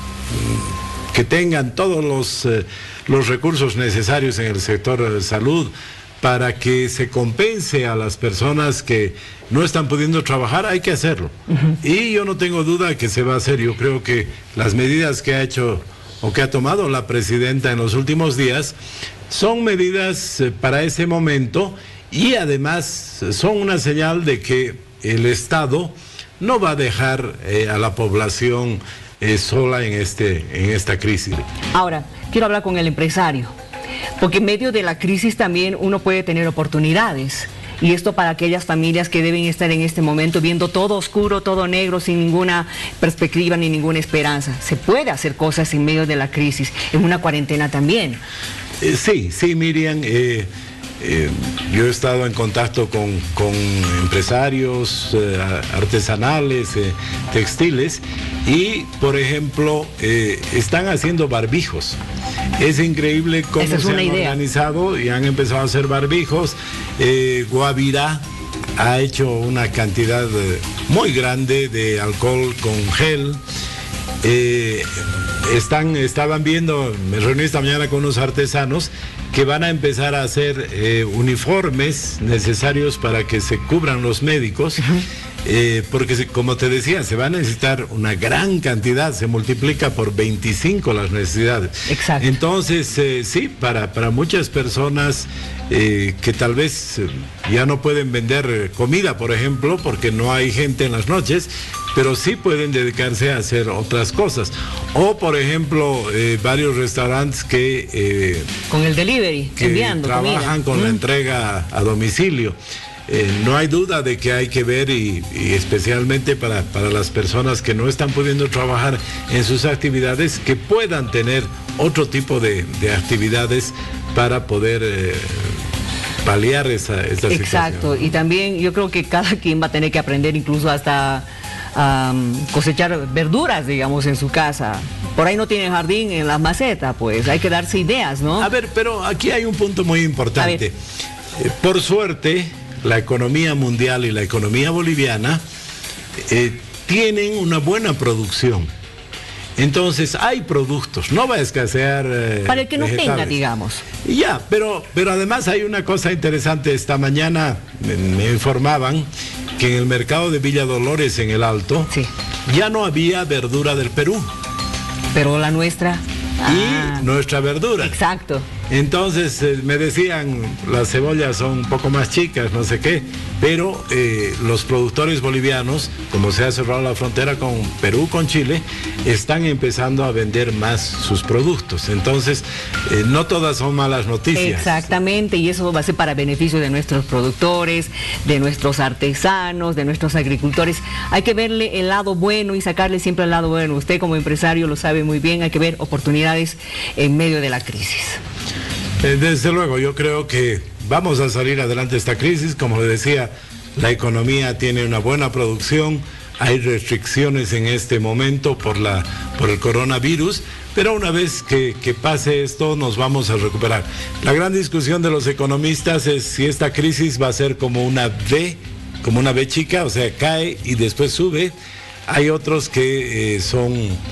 mm, que tengan todos los, eh, los recursos necesarios en el sector de salud, para que se compense a las personas que no están pudiendo trabajar, hay que hacerlo. Uh-huh. Y yo no tengo duda que se va a hacer. Yo creo que las medidas que ha hecho o que ha tomado la presidenta en los últimos días son medidas eh, para ese momento. Y además son una señal de que el Estado no va a dejar eh, a la población eh, sola en, este, en esta crisis. Ahora, quiero hablar con el empresario, porque en medio de la crisis también uno puede tener oportunidades. Y esto para aquellas familias que deben estar en este momento viendo todo oscuro, todo negro, sin ninguna perspectiva ni ninguna esperanza. Se puede hacer cosas en medio de la crisis, en una cuarentena también. Eh, sí, sí, Miriam. Eh, Eh, yo he estado en contacto con, con empresarios eh, artesanales, eh, textiles, y por ejemplo eh, están haciendo barbijos. Es increíble cómo Esa es se una han idea. organizado y han empezado a hacer barbijos. eh, Guavirá ha hecho una cantidad eh, muy grande de alcohol con gel. Eh, están, estaban viendo, me reuní esta mañana con unos artesanos que van a empezar a hacer eh, uniformes necesarios para que se cubran los médicos, uh-huh. eh, porque se, como te decía, se va a necesitar una gran cantidad, se multiplica por veinticinco las necesidades. Exacto. Entonces, eh, sí, para, para muchas personas eh, que tal vez eh, ya no pueden vender comida, por ejemplo, porque no hay gente en las noches, pero sí pueden dedicarse a hacer otras cosas. O, por ejemplo, eh, varios restaurantes que... Eh, con el delivery, que enviando trabajan comida. con mm. la entrega a domicilio. Eh, no hay duda de que hay que ver, y, y especialmente para, para las personas que no están pudiendo trabajar en sus actividades, que puedan tener otro tipo de, de actividades para poder... Eh, paliar esa, esa Exacto, situación. Y también yo creo que cada quien va a tener que aprender incluso hasta um, cosechar verduras, digamos, en su casa. Por ahí no tienen jardín en las macetas, pues hay que darse ideas, ¿no? A ver, pero aquí hay un punto muy importante. Eh, por suerte, la economía mundial y la economía boliviana eh, tienen una buena producción. Entonces hay productos, no va a escasear eh, para el que no vegetales. tenga, digamos. Y ya, pero, pero además hay una cosa interesante. Esta mañana me, me informaban que en el mercado de Villa Dolores, en el Alto, sí. ya no había verdura del Perú. Pero la nuestra... Y ah, nuestra verdura. Exacto. Entonces eh, me decían, las cebollas son un poco más chicas, no sé qué, pero eh, los productores bolivianos, como se ha cerrado la frontera con Perú, con Chile, están empezando a vender más sus productos. Entonces, eh, no todas son malas noticias. Exactamente, y eso va a ser para beneficio de nuestros productores, de nuestros artesanos, de nuestros agricultores. Hay que verle el lado bueno y sacarle siempre el lado bueno. Usted como empresario lo sabe muy bien, hay que ver oportunidades en medio de la crisis. Eh, desde luego, yo creo que vamos a salir adelante de esta crisis. Como le decía, la economía tiene una buena producción, hay restricciones en este momento por, la, por el coronavirus, pero una vez que, que pase esto nos vamos a recuperar. La gran discusión de los economistas es si esta crisis va a ser como una V, como una V chica, o sea, cae y después sube. Hay otros que eh, son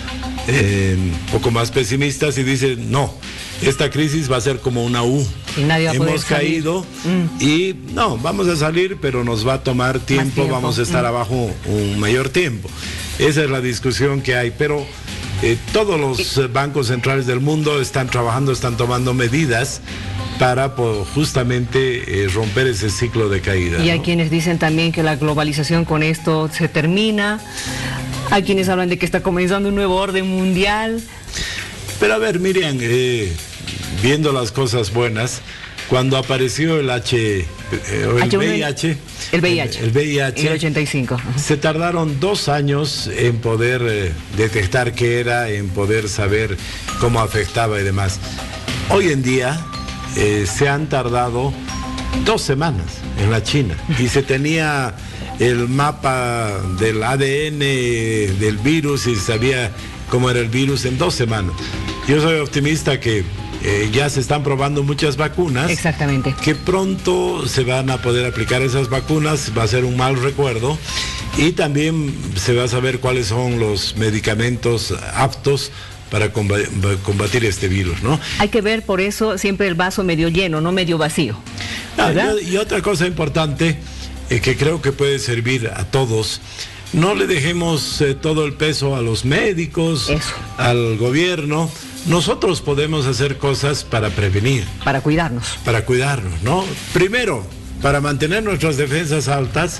eh, un poco más pesimistas y dicen, no, esta crisis va a ser como una U. Y nadie va a poder Hemos caído mm. y no, vamos a salir, pero nos va a tomar tiempo, tiempo. vamos a estar mm. abajo un mayor tiempo. Esa es la discusión que hay, pero eh, todos los eh, bancos centrales del mundo están trabajando, están tomando medidas para pues, justamente eh, romper ese ciclo de caída. Y hay ¿no? quienes dicen también que la globalización con esto se termina, hay quienes hablan de que está comenzando un nuevo orden mundial. Pero a ver, Miriam, eh, viendo las cosas buenas, cuando apareció el H, eh, el V I H, el V I H, el, el V I H, en el ochenta y cinco, se tardaron dos años en poder eh, detectar qué era, en poder saber cómo afectaba y demás. Hoy en día eh, se han tardado dos semanas en la China y se tenía el mapa del A D N del virus y sabía cómo era el virus en dos semanas. Yo soy optimista que eh, ya se están probando muchas vacunas. Exactamente. Que pronto se van a poder aplicar esas vacunas, va a ser un mal recuerdo. Y también se va a saber cuáles son los medicamentos aptos para combatir este virus, ¿no? Hay que ver por eso siempre el vaso medio lleno, no medio vacío. Ah, y, y otra cosa importante eh, que creo que puede servir a todos. No le dejemos eh, todo el peso a los médicos, Eso. al gobierno. Nosotros podemos hacer cosas para prevenir. Para cuidarnos. Para cuidarnos, ¿no? Primero, para mantener nuestras defensas altas,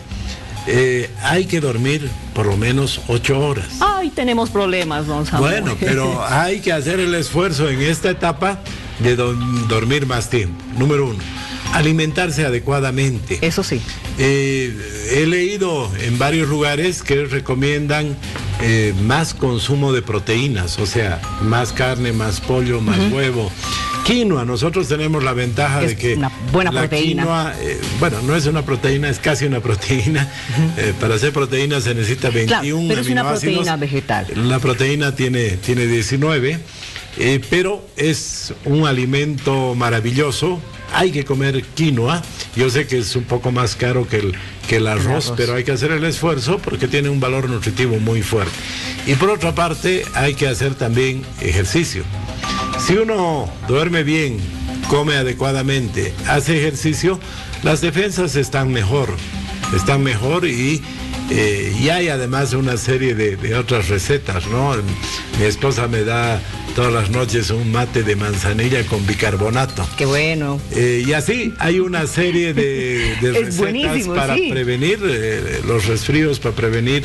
eh, hay que dormir por lo menos ocho horas. Ay, tenemos problemas, don Samuel. Bueno, pero hay que hacer el esfuerzo en esta etapa de do dormir más tiempo. Número uno. Alimentarse adecuadamente. Eso sí. Eh, he leído en varios lugares que recomiendan eh, más consumo de proteínas, o sea, más carne, más pollo, más uh-huh. huevo. Quinoa, nosotros tenemos la ventaja es de que una buena la proteína. Quinoa, eh, bueno, no es una proteína, es casi una proteína. Uh-huh. eh, para hacer proteína se necesita veintiún claro, pero es una proteína vegetal. La proteína tiene, tiene diecinueve, eh, pero es un alimento maravilloso. Hay que comer quinoa. Yo sé que es un poco más caro que el, que el arroz, el arroz, pero hay que hacer el esfuerzo porque tiene un valor nutritivo muy fuerte. Y por otra parte, hay que hacer también ejercicio. Si uno duerme bien, come adecuadamente, hace ejercicio, las defensas están mejor, están mejor y, eh, y hay además una serie de, de otras recetas, ¿no? Mi esposa me da todas las noches un mate de manzanilla con bicarbonato. Qué bueno. Eh, y así hay una serie de, de recetas para sí. prevenir eh, los resfríos, para prevenir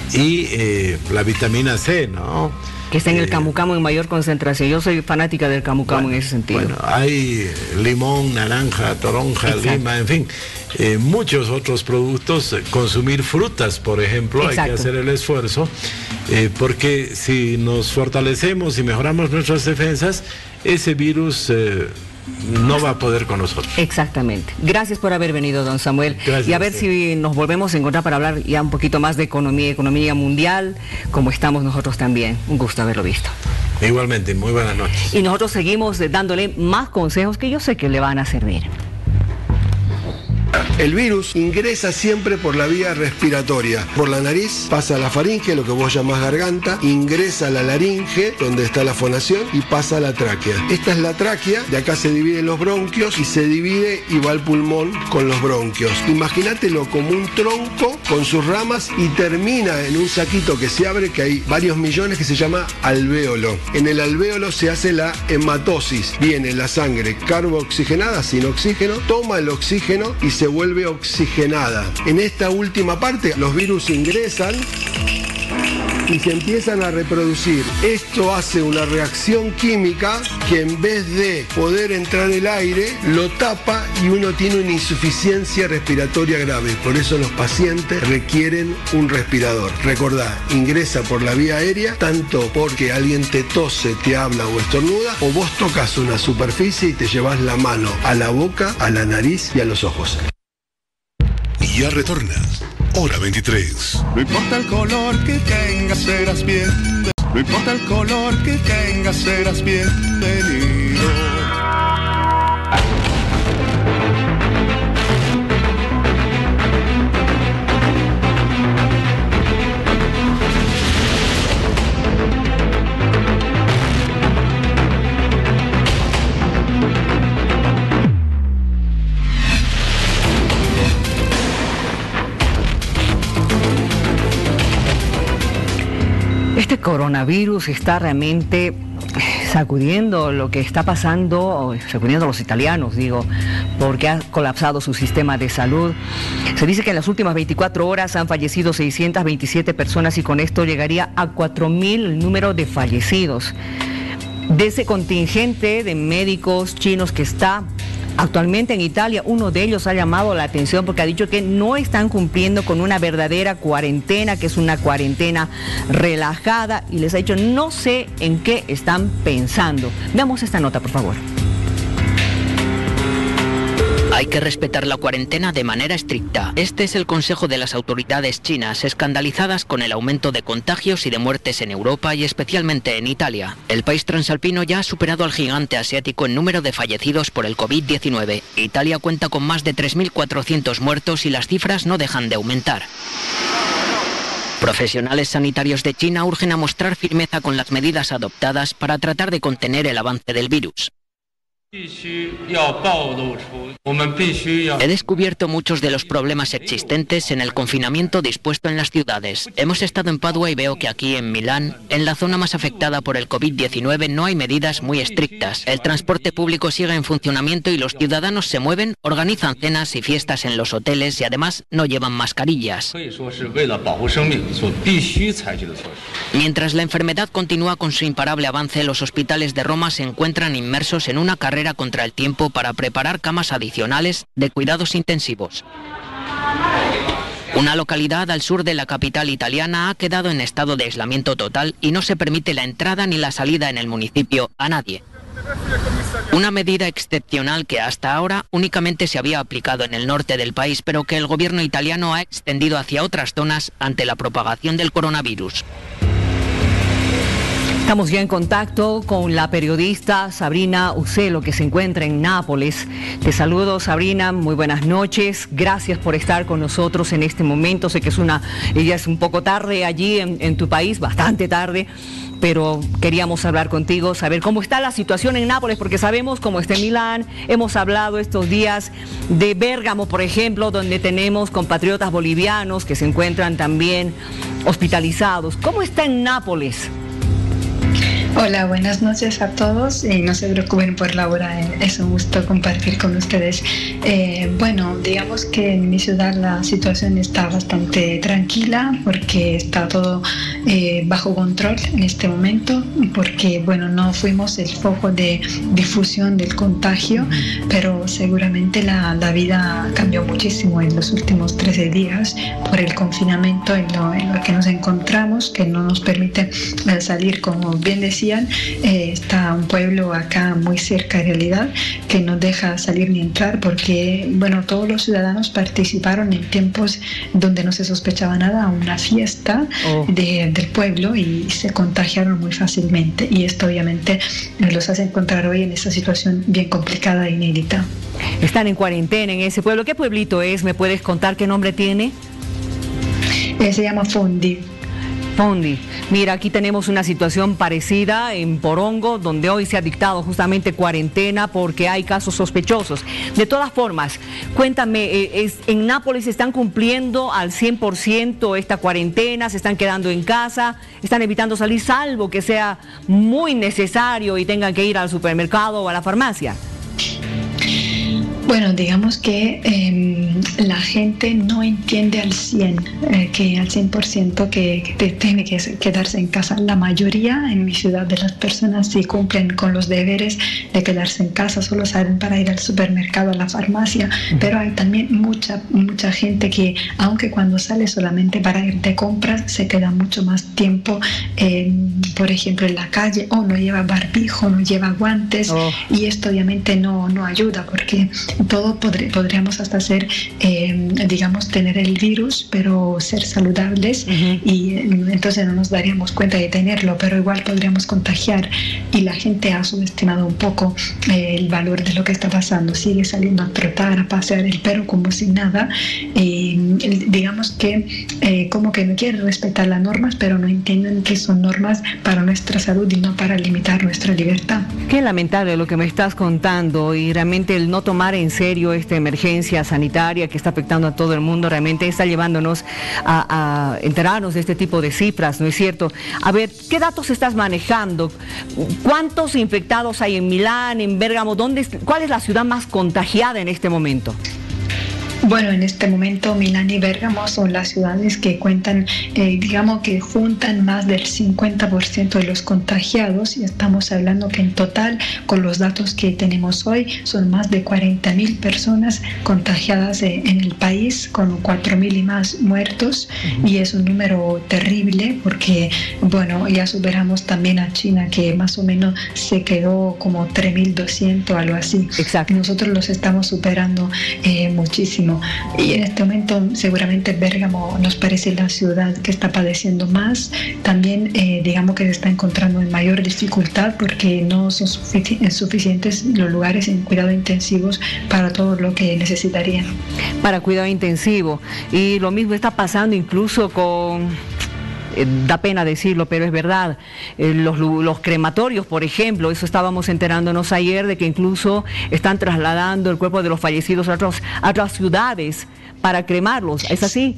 y eh, la vitamina C, ¿no? Que está en el camu camu en mayor concentración. Yo soy fanática del camu camu bueno, en ese sentido. Bueno, hay limón, naranja, toronja, Exacto. lima, en fin, eh, muchos otros productos. Consumir frutas, por ejemplo, Exacto. hay que hacer el esfuerzo, eh, porque si nos fortalecemos y mejoramos nuestras defensas, ese virus eh, no va a poder con nosotros. Exactamente. Gracias por haber venido, don Samuel. Gracias y a ver si nos volvemos a encontrar para hablar ya un poquito más de economía, economía mundial, como estamos nosotros también. Un gusto haberlo visto. Igualmente, muy buenas noches. Y nosotros seguimos dándole más consejos que yo sé que le van a servir. El virus ingresa siempre por la vía respiratoria. Por la nariz pasa a la faringe, lo que vos llamás garganta, ingresa a la laringe, donde está la fonación, y pasa a la tráquea. Esta es la tráquea, de acá se dividen los bronquios y se divide y va al pulmón con los bronquios. Imagínatelo como un tronco con sus ramas y termina en un saquito que se abre, que hay varios millones, que se llama alvéolo. En el alvéolo se hace la hematosis. Viene la sangre carbooxigenada, sin oxígeno, toma el oxígeno y se vuelve oxigenada. En esta última parte los virus ingresan y se empiezan a reproducir. Esto hace una reacción química que en vez de poder entrar el aire, lo tapa y uno tiene una insuficiencia respiratoria grave. Por eso los pacientes requieren un respirador. Recordá, ingresa por la vía aérea, tanto porque alguien te tose, te habla o estornuda, o vos tocas una superficie y te llevas la mano a la boca, a la nariz y a los ojos. Y ya retorna. Hora veintitrés. No importa el color que tengas, serás bienvenido. No importa el color que tengas, serás bienvenido. Este coronavirus está realmente sacudiendo lo que está pasando, sacudiendo a los italianos, digo, porque ha colapsado su sistema de salud. Se dice que en las últimas veinticuatro horas han fallecido seiscientas veintisiete personas y con esto llegaría a cuatro mil el número de fallecidos. De ese contingente de médicos chinos que está actualmente en Italia, uno de ellos ha llamado la atención porque ha dicho que no están cumpliendo con una verdadera cuarentena, que es una cuarentena relajada, y les ha dicho, no sé en qué están pensando. Veamos esta nota, por favor. Hay que respetar la cuarentena de manera estricta. Este es el consejo de las autoridades chinas, escandalizadas con el aumento de contagios y de muertes en Europa y especialmente en Italia. El país transalpino ya ha superado al gigante asiático en número de fallecidos por el COVID diecinueve. Italia cuenta con más de tres mil cuatrocientos muertos y las cifras no dejan de aumentar. Profesionales sanitarios de China urgen a mostrar firmeza con las medidas adoptadas para tratar de contener el avance del virus. He descubierto muchos de los problemas existentes en el confinamiento dispuesto en las ciudades. Hemos estado en Padua y veo que aquí en Milán, en la zona más afectada por el COVID diecinueve, no hay medidas muy estrictas. El transporte público sigue en funcionamiento y los ciudadanos se mueven, organizan cenas y fiestas en los hoteles y además no llevan mascarillas. Mientras la enfermedad continúa con su imparable avance, los hospitales de Roma se encuentran inmersos en una carrera contra el tiempo para preparar camas adicionales de cuidados intensivos. Una localidad al sur de la capital italiana ha quedado en estado de aislamiento total y no se permite la entrada ni la salida en el municipio a nadie. Una medida excepcional que hasta ahora únicamente se había aplicado en el norte del país, pero que el gobierno italiano ha extendido hacia otras zonas ante la propagación del coronavirus. Estamos ya en contacto con la periodista Sabrina Uccello, que se encuentra en Nápoles. Te saludo, Sabrina, muy buenas noches. Gracias por estar con nosotros en este momento. Sé que es una, ella es un poco tarde allí en, en tu país, bastante tarde, pero queríamos hablar contigo, saber cómo está la situación en Nápoles, porque sabemos cómo está en Milán. Hemos hablado estos días de Bérgamo, por ejemplo, donde tenemos compatriotas bolivianos que se encuentran también hospitalizados. ¿Cómo está en Nápoles? Hola, buenas noches a todos y no se preocupen por la hora, es un gusto compartir con ustedes. Eh, bueno, digamos que en mi ciudad la situación está bastante tranquila porque está todo eh, bajo control en este momento, porque bueno, no fuimos el foco de difusión del contagio, pero seguramente la, la vida cambió muchísimo en los últimos trece días por el confinamiento en lo, en lo que nos encontramos, que no nos permite salir, como bien decía, decían, eh, está un pueblo acá muy cerca en realidad que no deja salir ni entrar porque, bueno, todos los ciudadanos participaron en tiempos donde no se sospechaba nada a una fiesta oh. de, del pueblo y se contagiaron muy fácilmente, y esto obviamente los hace encontrar hoy en esta situación bien complicada e inédita. Están en cuarentena en ese pueblo. ¿Qué pueblito es? ¿Me puedes contar qué nombre tiene? Eh, se llama Fondi. Fondi. Mira, aquí tenemos una situación parecida en Porongo, donde hoy se ha dictado justamente cuarentena porque hay casos sospechosos. De todas formas, cuéntame, eh, es, ¿en Nápoles están cumpliendo al cien por ciento esta cuarentena? ¿Se están quedando en casa? ¿Están evitando salir salvo que sea muy necesario y tengan que ir al supermercado o a la farmacia? Bueno, digamos que eh, la gente no entiende al cien, eh, que al cien por ciento que, que tiene que quedarse en casa. La mayoría en mi ciudad de las personas sí cumplen con los deberes de quedarse en casa, solo salen para ir al supermercado, a la farmacia, pero hay también mucha, mucha gente que, aunque cuando sale solamente para ir de compras, se queda mucho más tiempo, eh, por ejemplo, en la calle, o no lleva barbijo, no lleva guantes, oh. y esto obviamente no, no ayuda porque todo podr- podríamos hasta ser, eh, digamos, tener el virus, pero ser saludables, uh-huh. y eh, entonces no nos daríamos cuenta de tenerlo, pero igual podríamos contagiar, y la gente ha subestimado un poco eh, el valor de lo que está pasando. Sigue saliendo a trotar, a pasear el perro como si nada, y digamos que eh, como que no quieren respetar las normas, pero no entienden que son normas para nuestra salud y no para limitar nuestra libertad. Qué lamentable lo que me estás contando, y realmente el no tomar en serio esta emergencia sanitaria que está afectando a todo el mundo realmente está llevándonos a, a enterarnos de este tipo de cifras, ¿no es cierto? A ver, ¿qué datos estás manejando? ¿Cuántos infectados hay en Milán, en Bérgamo? ¿Dónde, cuál es la ciudad más contagiada en este momento? Bueno, en este momento Milán y Bérgamo son las ciudades que cuentan, eh, digamos que juntan más del cincuenta por ciento de los contagiados, y estamos hablando que en total, con los datos que tenemos hoy, son más de cuarenta mil personas contagiadas eh, en el país, con cuatro mil y más muertos, uh-huh. y es un número terrible porque, bueno, ya superamos también a China, que más o menos se quedó como tres mil doscientos, algo así. Exacto. Nosotros los estamos superando eh, muchísimo. Y en este momento seguramente Bérgamo nos parece la ciudad que está padeciendo más. También eh, digamos que se está encontrando en mayor dificultad porque no son sufici- suficientes los lugares en cuidado intensivos para todo lo que necesitarían. Para cuidado intensivo. Y lo mismo está pasando incluso con... Eh, da pena decirlo, pero es verdad, eh, los, los crematorios, por ejemplo, eso estábamos enterándonos ayer, de que incluso están trasladando el cuerpo de los fallecidos a, otros, a otras ciudades para cremarlos, ¿es así?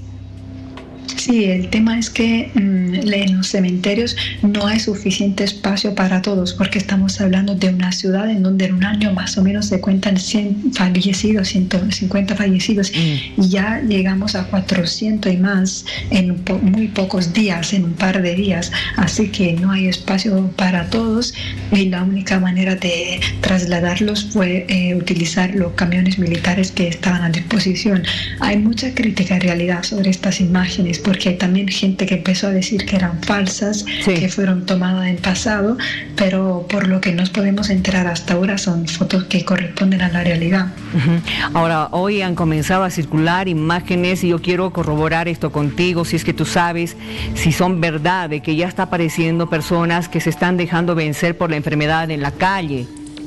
Sí, el tema es que mmm, en los cementerios no hay suficiente espacio para todos, porque estamos hablando de una ciudad en donde en un año más o menos se cuentan cien fallecidos, ciento cincuenta fallecidos, mm. y ya llegamos a cuatrocientos y más en po- muy pocos días, en un par de días, así que no hay espacio para todos, y la única manera de trasladarlos fue eh, utilizar los camiones militares que estaban a disposición. Hay mucha crítica en realidad sobre estas imágenes, porque hay también gente que empezó a decir que eran falsas, sí. que fueron tomadas en pasado, pero por lo que nos podemos enterar hasta ahora son fotos que corresponden a la realidad. Uh-huh. Ahora, hoy han comenzado a circular imágenes y yo quiero corroborar esto contigo, si es que tú sabes si son verdad, de que ya está apareciendo personas que se están dejando vencer por la enfermedad en la calle.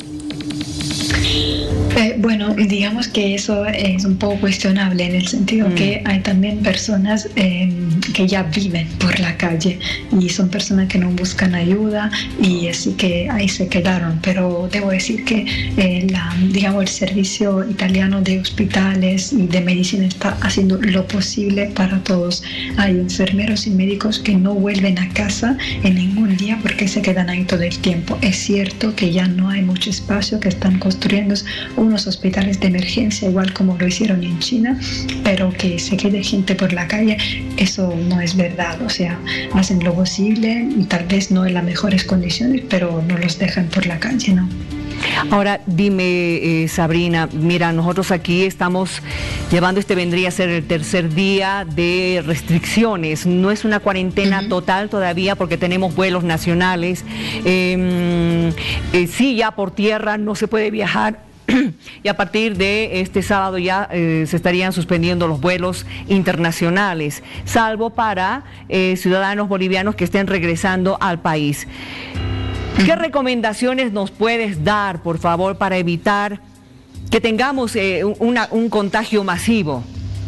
Eh, bueno, digamos que eso es un poco cuestionable en el sentido mm. que hay también personas eh, que ya viven por la calle y son personas que no buscan ayuda y así que ahí se quedaron, pero debo decir que eh, la, digamos, el servicio italiano de hospitales y de medicina está haciendo lo posible para todos. Hay enfermeros y médicos que no vuelven a casa en ningún día porque se quedan ahí todo el tiempo. Es cierto que ya no hay mucho espacio, que están construyendo unos hospitales de emergencia igual como lo hicieron en China, pero que se quede gente por la calle, eso no es verdad. O sea, hacen lo posible y tal vez no en las mejores condiciones, pero no los dejan por la calle, ¿no? Ahora, dime, eh, Sabrina, mira, nosotros aquí estamos llevando, este vendría a ser el tercer día de restricciones. No es una cuarentena uh-huh. total todavía porque tenemos vuelos nacionales. Eh, eh, sí, ya por tierra no se puede viajar. Y a partir de este sábado ya eh, se estarían suspendiendo los vuelos internacionales, salvo para eh, ciudadanos bolivianos que estén regresando al país. ¿Qué recomendaciones nos puedes dar, por favor, para evitar que tengamos eh, una, un contagio masivo?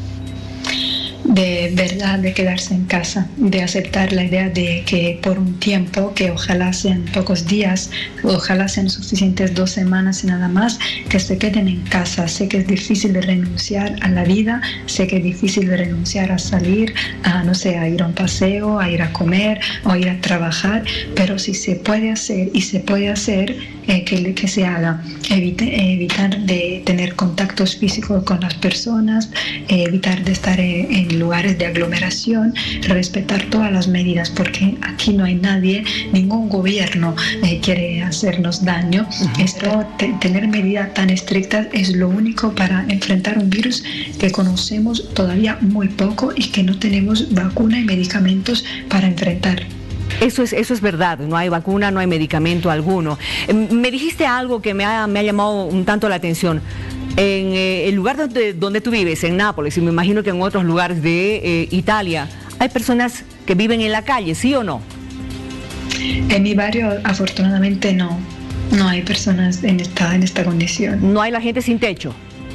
De verdad, de quedarse en casa, de aceptar la idea de que por un tiempo, que ojalá sean pocos días, ojalá sean suficientes dos semanas y nada más, que se queden en casa. Sé que es difícil de renunciar a la vida, sé que es difícil de renunciar a salir, a no sé, a ir a un paseo, a ir a comer o a ir a trabajar, pero si se puede hacer y se puede hacer, eh, que, que se haga. Evite, eh, evitar de tener contactos físicos con las personas, eh, evitar de estar en, en lugares de aglomeración, respetar todas las medidas, porque aquí no hay nadie, ningún gobierno eh, quiere hacernos daño. Uh-huh. Esto, te, tener medidas tan estrictas es lo único para enfrentar un virus que conocemos todavía muy poco y que no tenemos vacuna y medicamentos para enfrentar. Eso es, eso es verdad, no hay vacuna, no hay medicamento alguno. Me dijiste algo que me ha, me ha llamado un tanto la atención. En eh, el lugar donde, donde tú vives, en Nápoles, y me imagino que en otros lugares de eh, Italia, ¿hay personas que viven en la calle, sí o no? En mi barrio, afortunadamente, no. No hay personas en esta, en esta condición. ¿No hay la gente sin techo?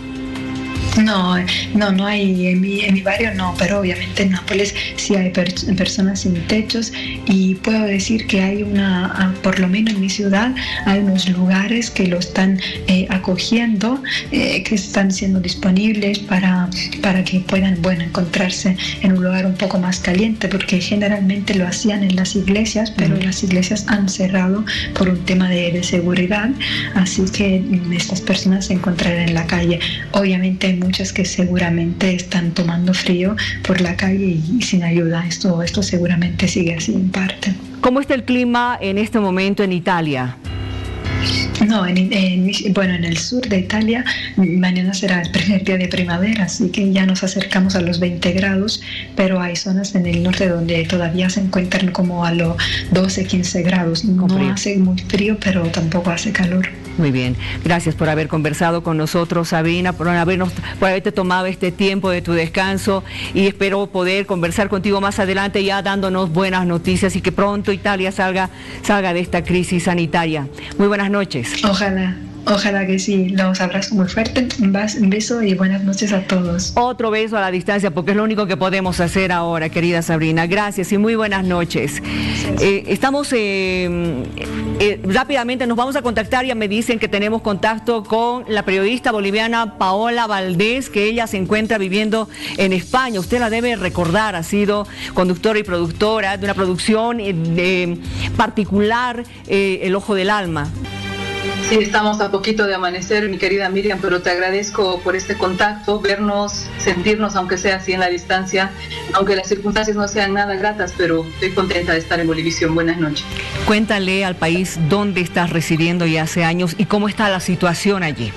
No, no, no hay, en mi, en mi barrio no, pero obviamente en Nápoles sí hay per, personas sin techos y puedo decir que hay una, por lo menos en mi ciudad, hay unos lugares que lo están eh, acogiendo, eh, que están siendo disponibles para, para que puedan, bueno, encontrarse en un lugar un poco más caliente, porque generalmente lo hacían en las iglesias, pero mm. las iglesias han cerrado por un tema de, de seguridad, así que estas personas se encontrarán en la calle. Obviamente hay muchas que seguramente están tomando frío por la calle y sin ayuda. Esto, esto seguramente sigue así en parte. ¿Cómo está el clima en este momento en Italia? No, en, en, bueno, en el sur de Italia mañana será el primer día de primavera, así que ya nos acercamos a los veinte grados, pero hay zonas en el norte donde todavía se encuentran como a los doce, quince grados. No hace muy frío, pero tampoco hace calor. Muy bien, gracias por haber conversado con nosotros, Sabrina, por habernos, por haberte tomado este tiempo de tu descanso, y espero poder conversar contigo más adelante ya dándonos buenas noticias y que pronto Italia salga, salga de esta crisis sanitaria. Muy buenas noches. Ojalá. Ojalá que sí, los abrazo muy fuerte, un beso y buenas noches a todos. Otro beso a la distancia porque es lo único que podemos hacer ahora, querida Sabrina. Gracias y muy buenas noches. Eh, estamos, eh, eh, rápidamente nos vamos a contactar, ya me dicen que tenemos contacto con la periodista boliviana Paola Valdés, que ella se encuentra viviendo en España. Usted la debe recordar, ha sido conductora y productora de una producción eh, de particular, eh, El Ojo del Alma. Sí, estamos a poquito de amanecer, mi querida Miriam, pero te agradezco por este contacto, vernos, sentirnos, aunque sea así en la distancia, aunque las circunstancias no sean nada gratas, pero estoy contenta de estar en Bolivisión. Buenas noches. Cuéntale al país dónde estás residiendo ya hace años y cómo está la situación allí.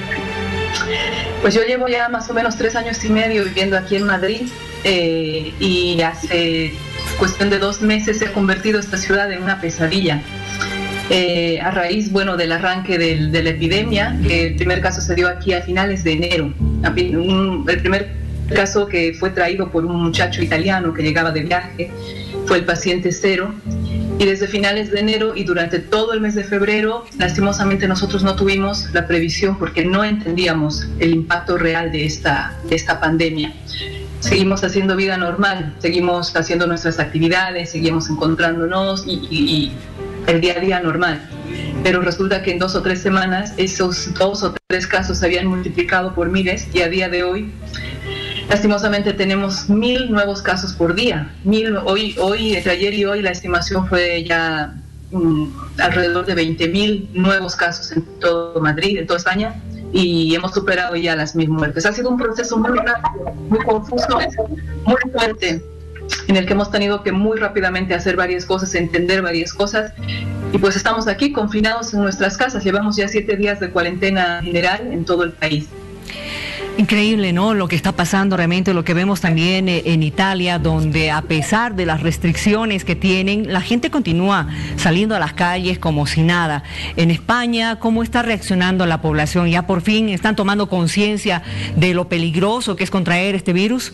Pues yo llevo ya más o menos tres años y medio viviendo aquí en Madrid eh, y hace cuestión de dos meses se ha convertido esta ciudad en una pesadilla. Eh, a raíz, bueno, del arranque del, de la epidemia, que el primer caso se dio aquí a finales de enero. Un, el primer caso que fue traído por un muchacho italiano que llegaba de viaje, fue el paciente cero, y desde finales de enero y durante todo el mes de febrero, lastimosamente nosotros no tuvimos la previsión porque no entendíamos el impacto real de esta, de esta pandemia. Seguimos haciendo vida normal, seguimos haciendo nuestras actividades, seguimos encontrándonos y, y, y el día a día normal, pero resulta que en dos o tres semanas esos dos o tres casos se habían multiplicado por miles y a día de hoy lastimosamente tenemos mil nuevos casos por día. Mil, hoy, hoy, entre ayer y hoy la estimación fue ya um, alrededor de veinte mil nuevos casos en todo Madrid, en toda España, y hemos superado ya las mil muertes. Ha sido un proceso muy rápido, muy confuso, muy fuerte, en el que hemos tenido que muy rápidamente hacer varias cosas, entender varias cosas, y pues estamos aquí confinados en nuestras casas. Llevamos ya siete días de cuarentena general en todo el país. Increíble, ¿no? Lo que está pasando realmente, lo que vemos también en Italia, donde a pesar de las restricciones que tienen, la gente continúa saliendo a las calles como si nada. En España, ¿cómo está reaccionando la población? ¿Ya por fin están tomando conciencia de lo peligroso que es contraer este virus?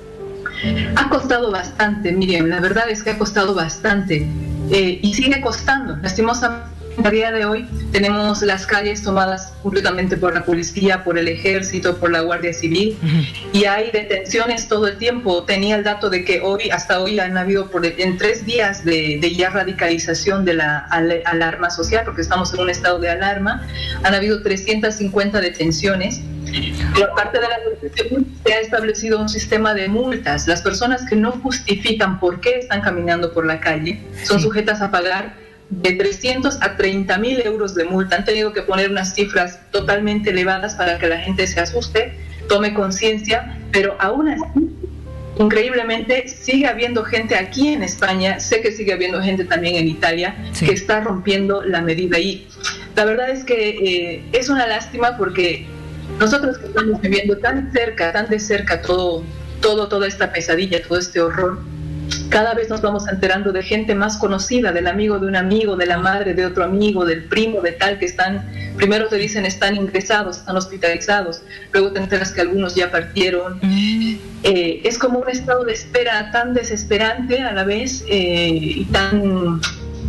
Ha costado bastante, Miriam, la verdad es que ha costado bastante eh, y sigue costando, lastimosamente. A día de hoy tenemos las calles tomadas completamente por la policía, por el ejército, por la Guardia Civil, uh-huh. y hay detenciones todo el tiempo. Tenía el dato de que hoy, hasta hoy han habido por, en tres días de, de ya radicalización de la al, alarma social, porque estamos en un estado de alarma, han habido trescientas cincuenta detenciones. Pero aparte de la detención, se ha establecido un sistema de multas. Las personas que no justifican por qué están caminando por la calle son sí. sujetas a pagar de trescientos a treinta mil euros de multa. Han tenido que poner unas cifras totalmente elevadas para que la gente se asuste, tome conciencia, pero aún así, increíblemente, sigue habiendo gente aquí en España, sé que sigue habiendo gente también en Italia, sí. que está rompiendo la medida. Y la verdad es que eh, es una lástima porque nosotros que estamos viviendo tan cerca, tan de cerca todo, todo, toda esta pesadilla, todo este horror, cada vez nos vamos enterando de gente más conocida, del amigo de un amigo, de la madre de otro amigo, del primo de tal, que están, primero te dicen están ingresados, están hospitalizados, luego te enteras que algunos ya partieron. Mm. Eh, es como un estado de espera tan desesperante a la vez eh, y tan,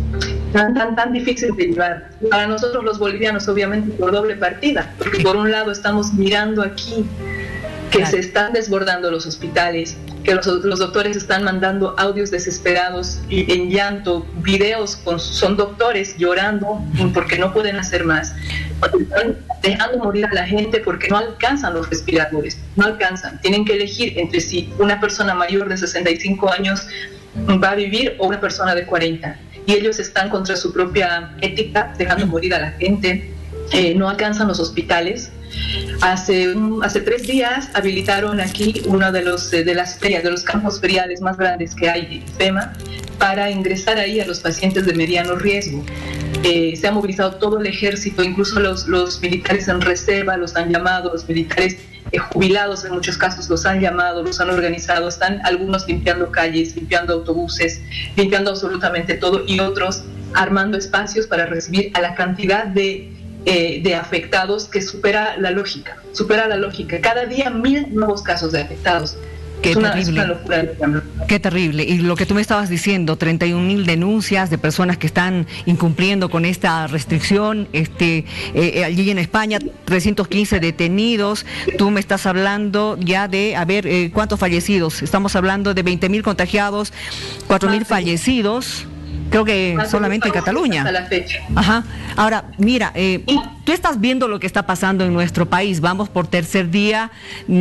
tan, tan, tan difícil de llevar. Para nosotros los bolivianos, obviamente, por doble partida, porque por un lado estamos mirando aquí que claro. se están desbordando los hospitales, que los, los doctores están mandando audios desesperados y en llanto, videos con son doctores llorando porque no pueden hacer más, están dejando morir a la gente porque no alcanzan los respiradores, no alcanzan, tienen que elegir entre si una persona mayor de sesenta y cinco años va a vivir o una persona de cuarenta, y ellos están contra su propia ética, dejando morir a la gente, eh, no alcanzan los hospitales. Hace, hace tres días habilitaron aquí uno de los de las ferias, de los campos feriales más grandes que hay en FEMA, para ingresar ahí a los pacientes de mediano riesgo. Eh, se ha movilizado todo el ejército, incluso los, los militares en reserva los han llamado, los militares eh, jubilados en muchos casos los han llamado, los han organizado, están algunos limpiando calles, limpiando autobuses, limpiando absolutamente todo, y otros armando espacios para recibir a la cantidad de Eh, de afectados que supera la lógica, supera la lógica. Cada día mil nuevos casos de afectados. Qué es una, terrible. Es una locura. Qué terrible. Y lo que tú me estabas diciendo, treinta y un mil denuncias de personas que están incumpliendo con esta restricción. Este, eh, allí en España, trescientos quince detenidos. Tú me estás hablando ya de, a ver, eh, ¿cuántos fallecidos? Estamos hablando de veinte mil contagiados, cuatro mil fallecidos. Creo que solamente en Cataluña. Hasta la fecha. Ajá. Ahora, mira, eh, tú estás viendo lo que está pasando en nuestro país. Vamos por tercer día.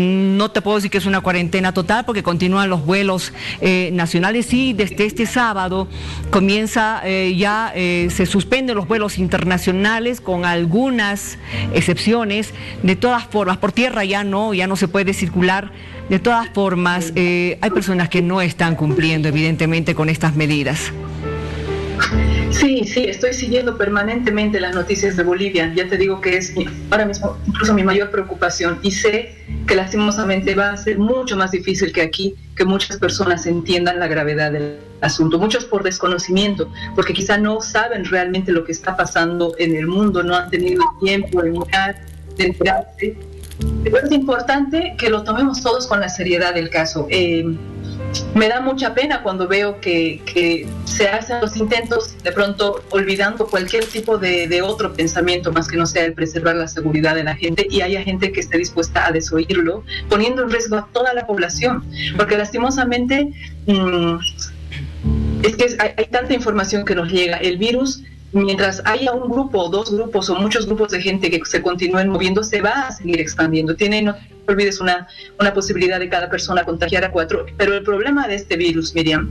No te puedo decir que es una cuarentena total porque continúan los vuelos eh, nacionales y desde este sábado comienza eh, ya, eh, se suspenden los vuelos internacionales con algunas excepciones. De todas formas, por tierra ya no, ya no se puede circular. De todas formas, eh, hay personas que no están cumpliendo evidentemente con estas medidas. Sí, sí, estoy siguiendo permanentemente las noticias de Bolivia. Ya te digo que es mi, ahora mismo incluso mi mayor preocupación, y sé que lastimosamente va a ser mucho más difícil que aquí que muchas personas entiendan la gravedad del asunto. Muchos por desconocimiento, porque quizá no saben realmente lo que está pasando en el mundo, no han tenido tiempo de mirar, de enterarse. Pero es importante que lo tomemos todos con la seriedad del caso. Eh, Me da mucha pena cuando veo que, que se hacen los intentos, de pronto olvidando cualquier tipo de, de otro pensamiento más que no sea el preservar la seguridad de la gente, y haya gente que esté dispuesta a desoírlo, poniendo en riesgo a toda la población, porque lastimosamente mmm, es que es, hay, hay tanta información que nos llega. El virus, mientras haya un grupo, dos grupos o muchos grupos de gente que se continúen moviendo, se va a seguir expandiendo. Tiene, no te olvides, una, una posibilidad de cada persona contagiar a cuatro. Pero el problema de este virus, Miriam,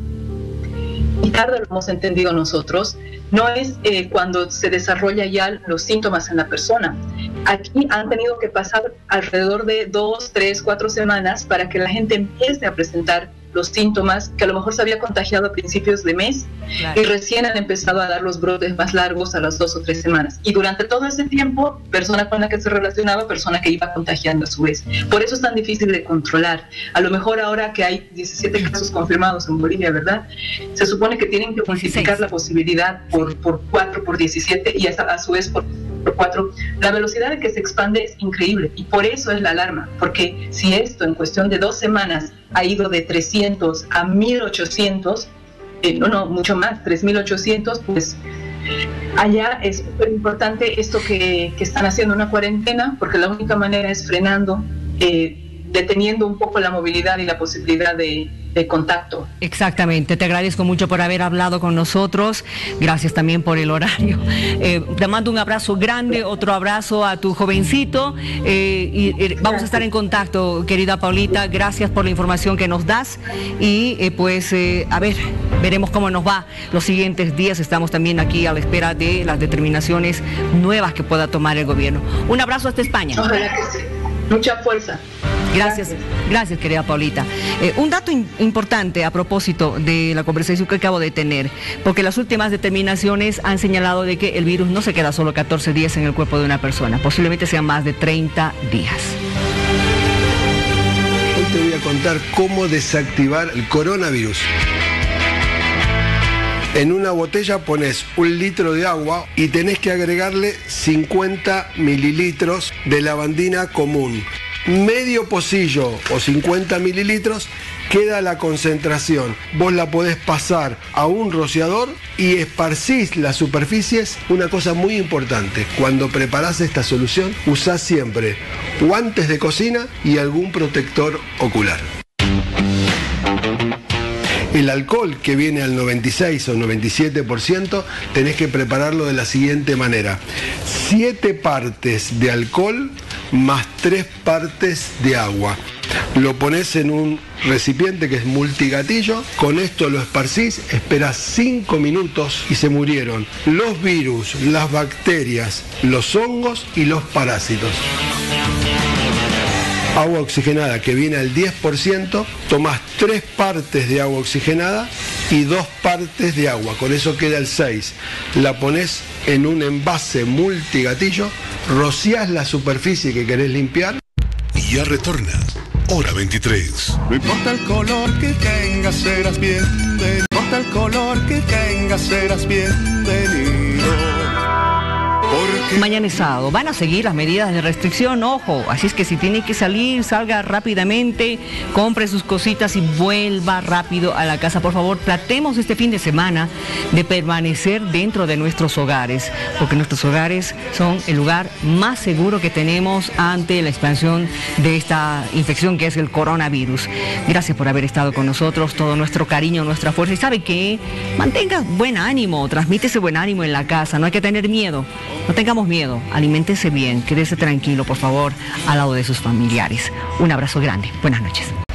y tarde lo hemos entendido nosotros, no es eh, cuando se desarrolla ya los síntomas en la persona. Aquí han tenido que pasar alrededor de dos, tres, cuatro semanas para que la gente empiece a presentar los síntomas, que a lo mejor se había contagiado a principios de mes, claro, y recién han empezado a dar los brotes más largos a las dos o tres semanas. Y durante todo ese tiempo, persona con la que se relacionaba, persona que iba contagiando a su vez. Por eso es tan difícil de controlar. A lo mejor ahora que hay diecisiete casos confirmados en Bolivia, ¿verdad? Se supone que tienen que multiplicar la posibilidad por, por cuatro, por diecisiete y a, a su vez por por cuatro, la velocidad de que se expande es increíble y por eso es la alarma, porque si esto en cuestión de dos semanas ha ido de trescientos a mil ochocientos, eh, no, no, mucho más, tres mil ochocientos, pues allá es súper importante esto que, que están haciendo una cuarentena, porque la única manera es frenando, eh, deteniendo un poco la movilidad y la posibilidad de de contacto. Exactamente, te agradezco mucho por haber hablado con nosotros, gracias también por el horario. Eh, te mando un abrazo grande, otro abrazo a tu jovencito eh, y eh, vamos a estar en contacto, querida Paulita, gracias por la información que nos das y eh, pues eh, a ver, veremos cómo nos va los siguientes días, estamos también aquí a la espera de las determinaciones nuevas que pueda tomar el gobierno. Un abrazo hasta España. Ojalá que sí. Mucha fuerza. Gracias, gracias querida Paulita. Eh, un dato in, importante a propósito de la conversación que acabo de tener, porque las últimas determinaciones han señalado de que el virus no se queda solo catorce días en el cuerpo de una persona, posiblemente sean más de treinta días. Hoy te voy a contar cómo desactivar el coronavirus. En una botella pones un litro de agua y tenés que agregarle cincuenta mililitros de lavandina común. Medio pocillo o cincuenta mililitros queda la concentración. Vos la podés pasar a un rociador y esparcís las superficies. Una cosa muy importante, cuando preparás esta solución, usá siempre guantes de cocina y algún protector ocular. El alcohol, que viene al noventa y seis o noventa y siete por ciento, tenés que prepararlo de la siguiente manera. siete partes de alcohol más tres partes de agua. Lo pones en un recipiente que es multigatillo, con esto lo esparcís, esperás cinco minutos y se murieron los virus, las bacterias, los hongos y los parásitos. Agua oxigenada, que viene al diez por ciento, tomás tres partes de agua oxigenada y dos partes de agua, con eso queda el seis. La ponés en un envase multigatillo, rociás la superficie que querés limpiar. Y ya retorna, hora veintitrés. No importa el color que tengas, serás bienvenido. No importa el color que tengas, serás bienvenido. Mañana es sábado, van a seguir las medidas de restricción, ojo, así es que si tiene que salir, salga rápidamente, compre sus cositas y vuelva rápido a la casa. Por favor, tratemos este fin de semana de permanecer dentro de nuestros hogares, porque nuestros hogares son el lugar más seguro que tenemos ante la expansión de esta infección que es el coronavirus. Gracias por haber estado con nosotros, todo nuestro cariño, nuestra fuerza, y sabe que mantenga buen ánimo, transmite ese buen ánimo en la casa, no hay que tener miedo. No tengamos miedo, aliméntese bien, quédese tranquilo, por favor, al lado de sus familiares. Un abrazo grande. Buenas noches.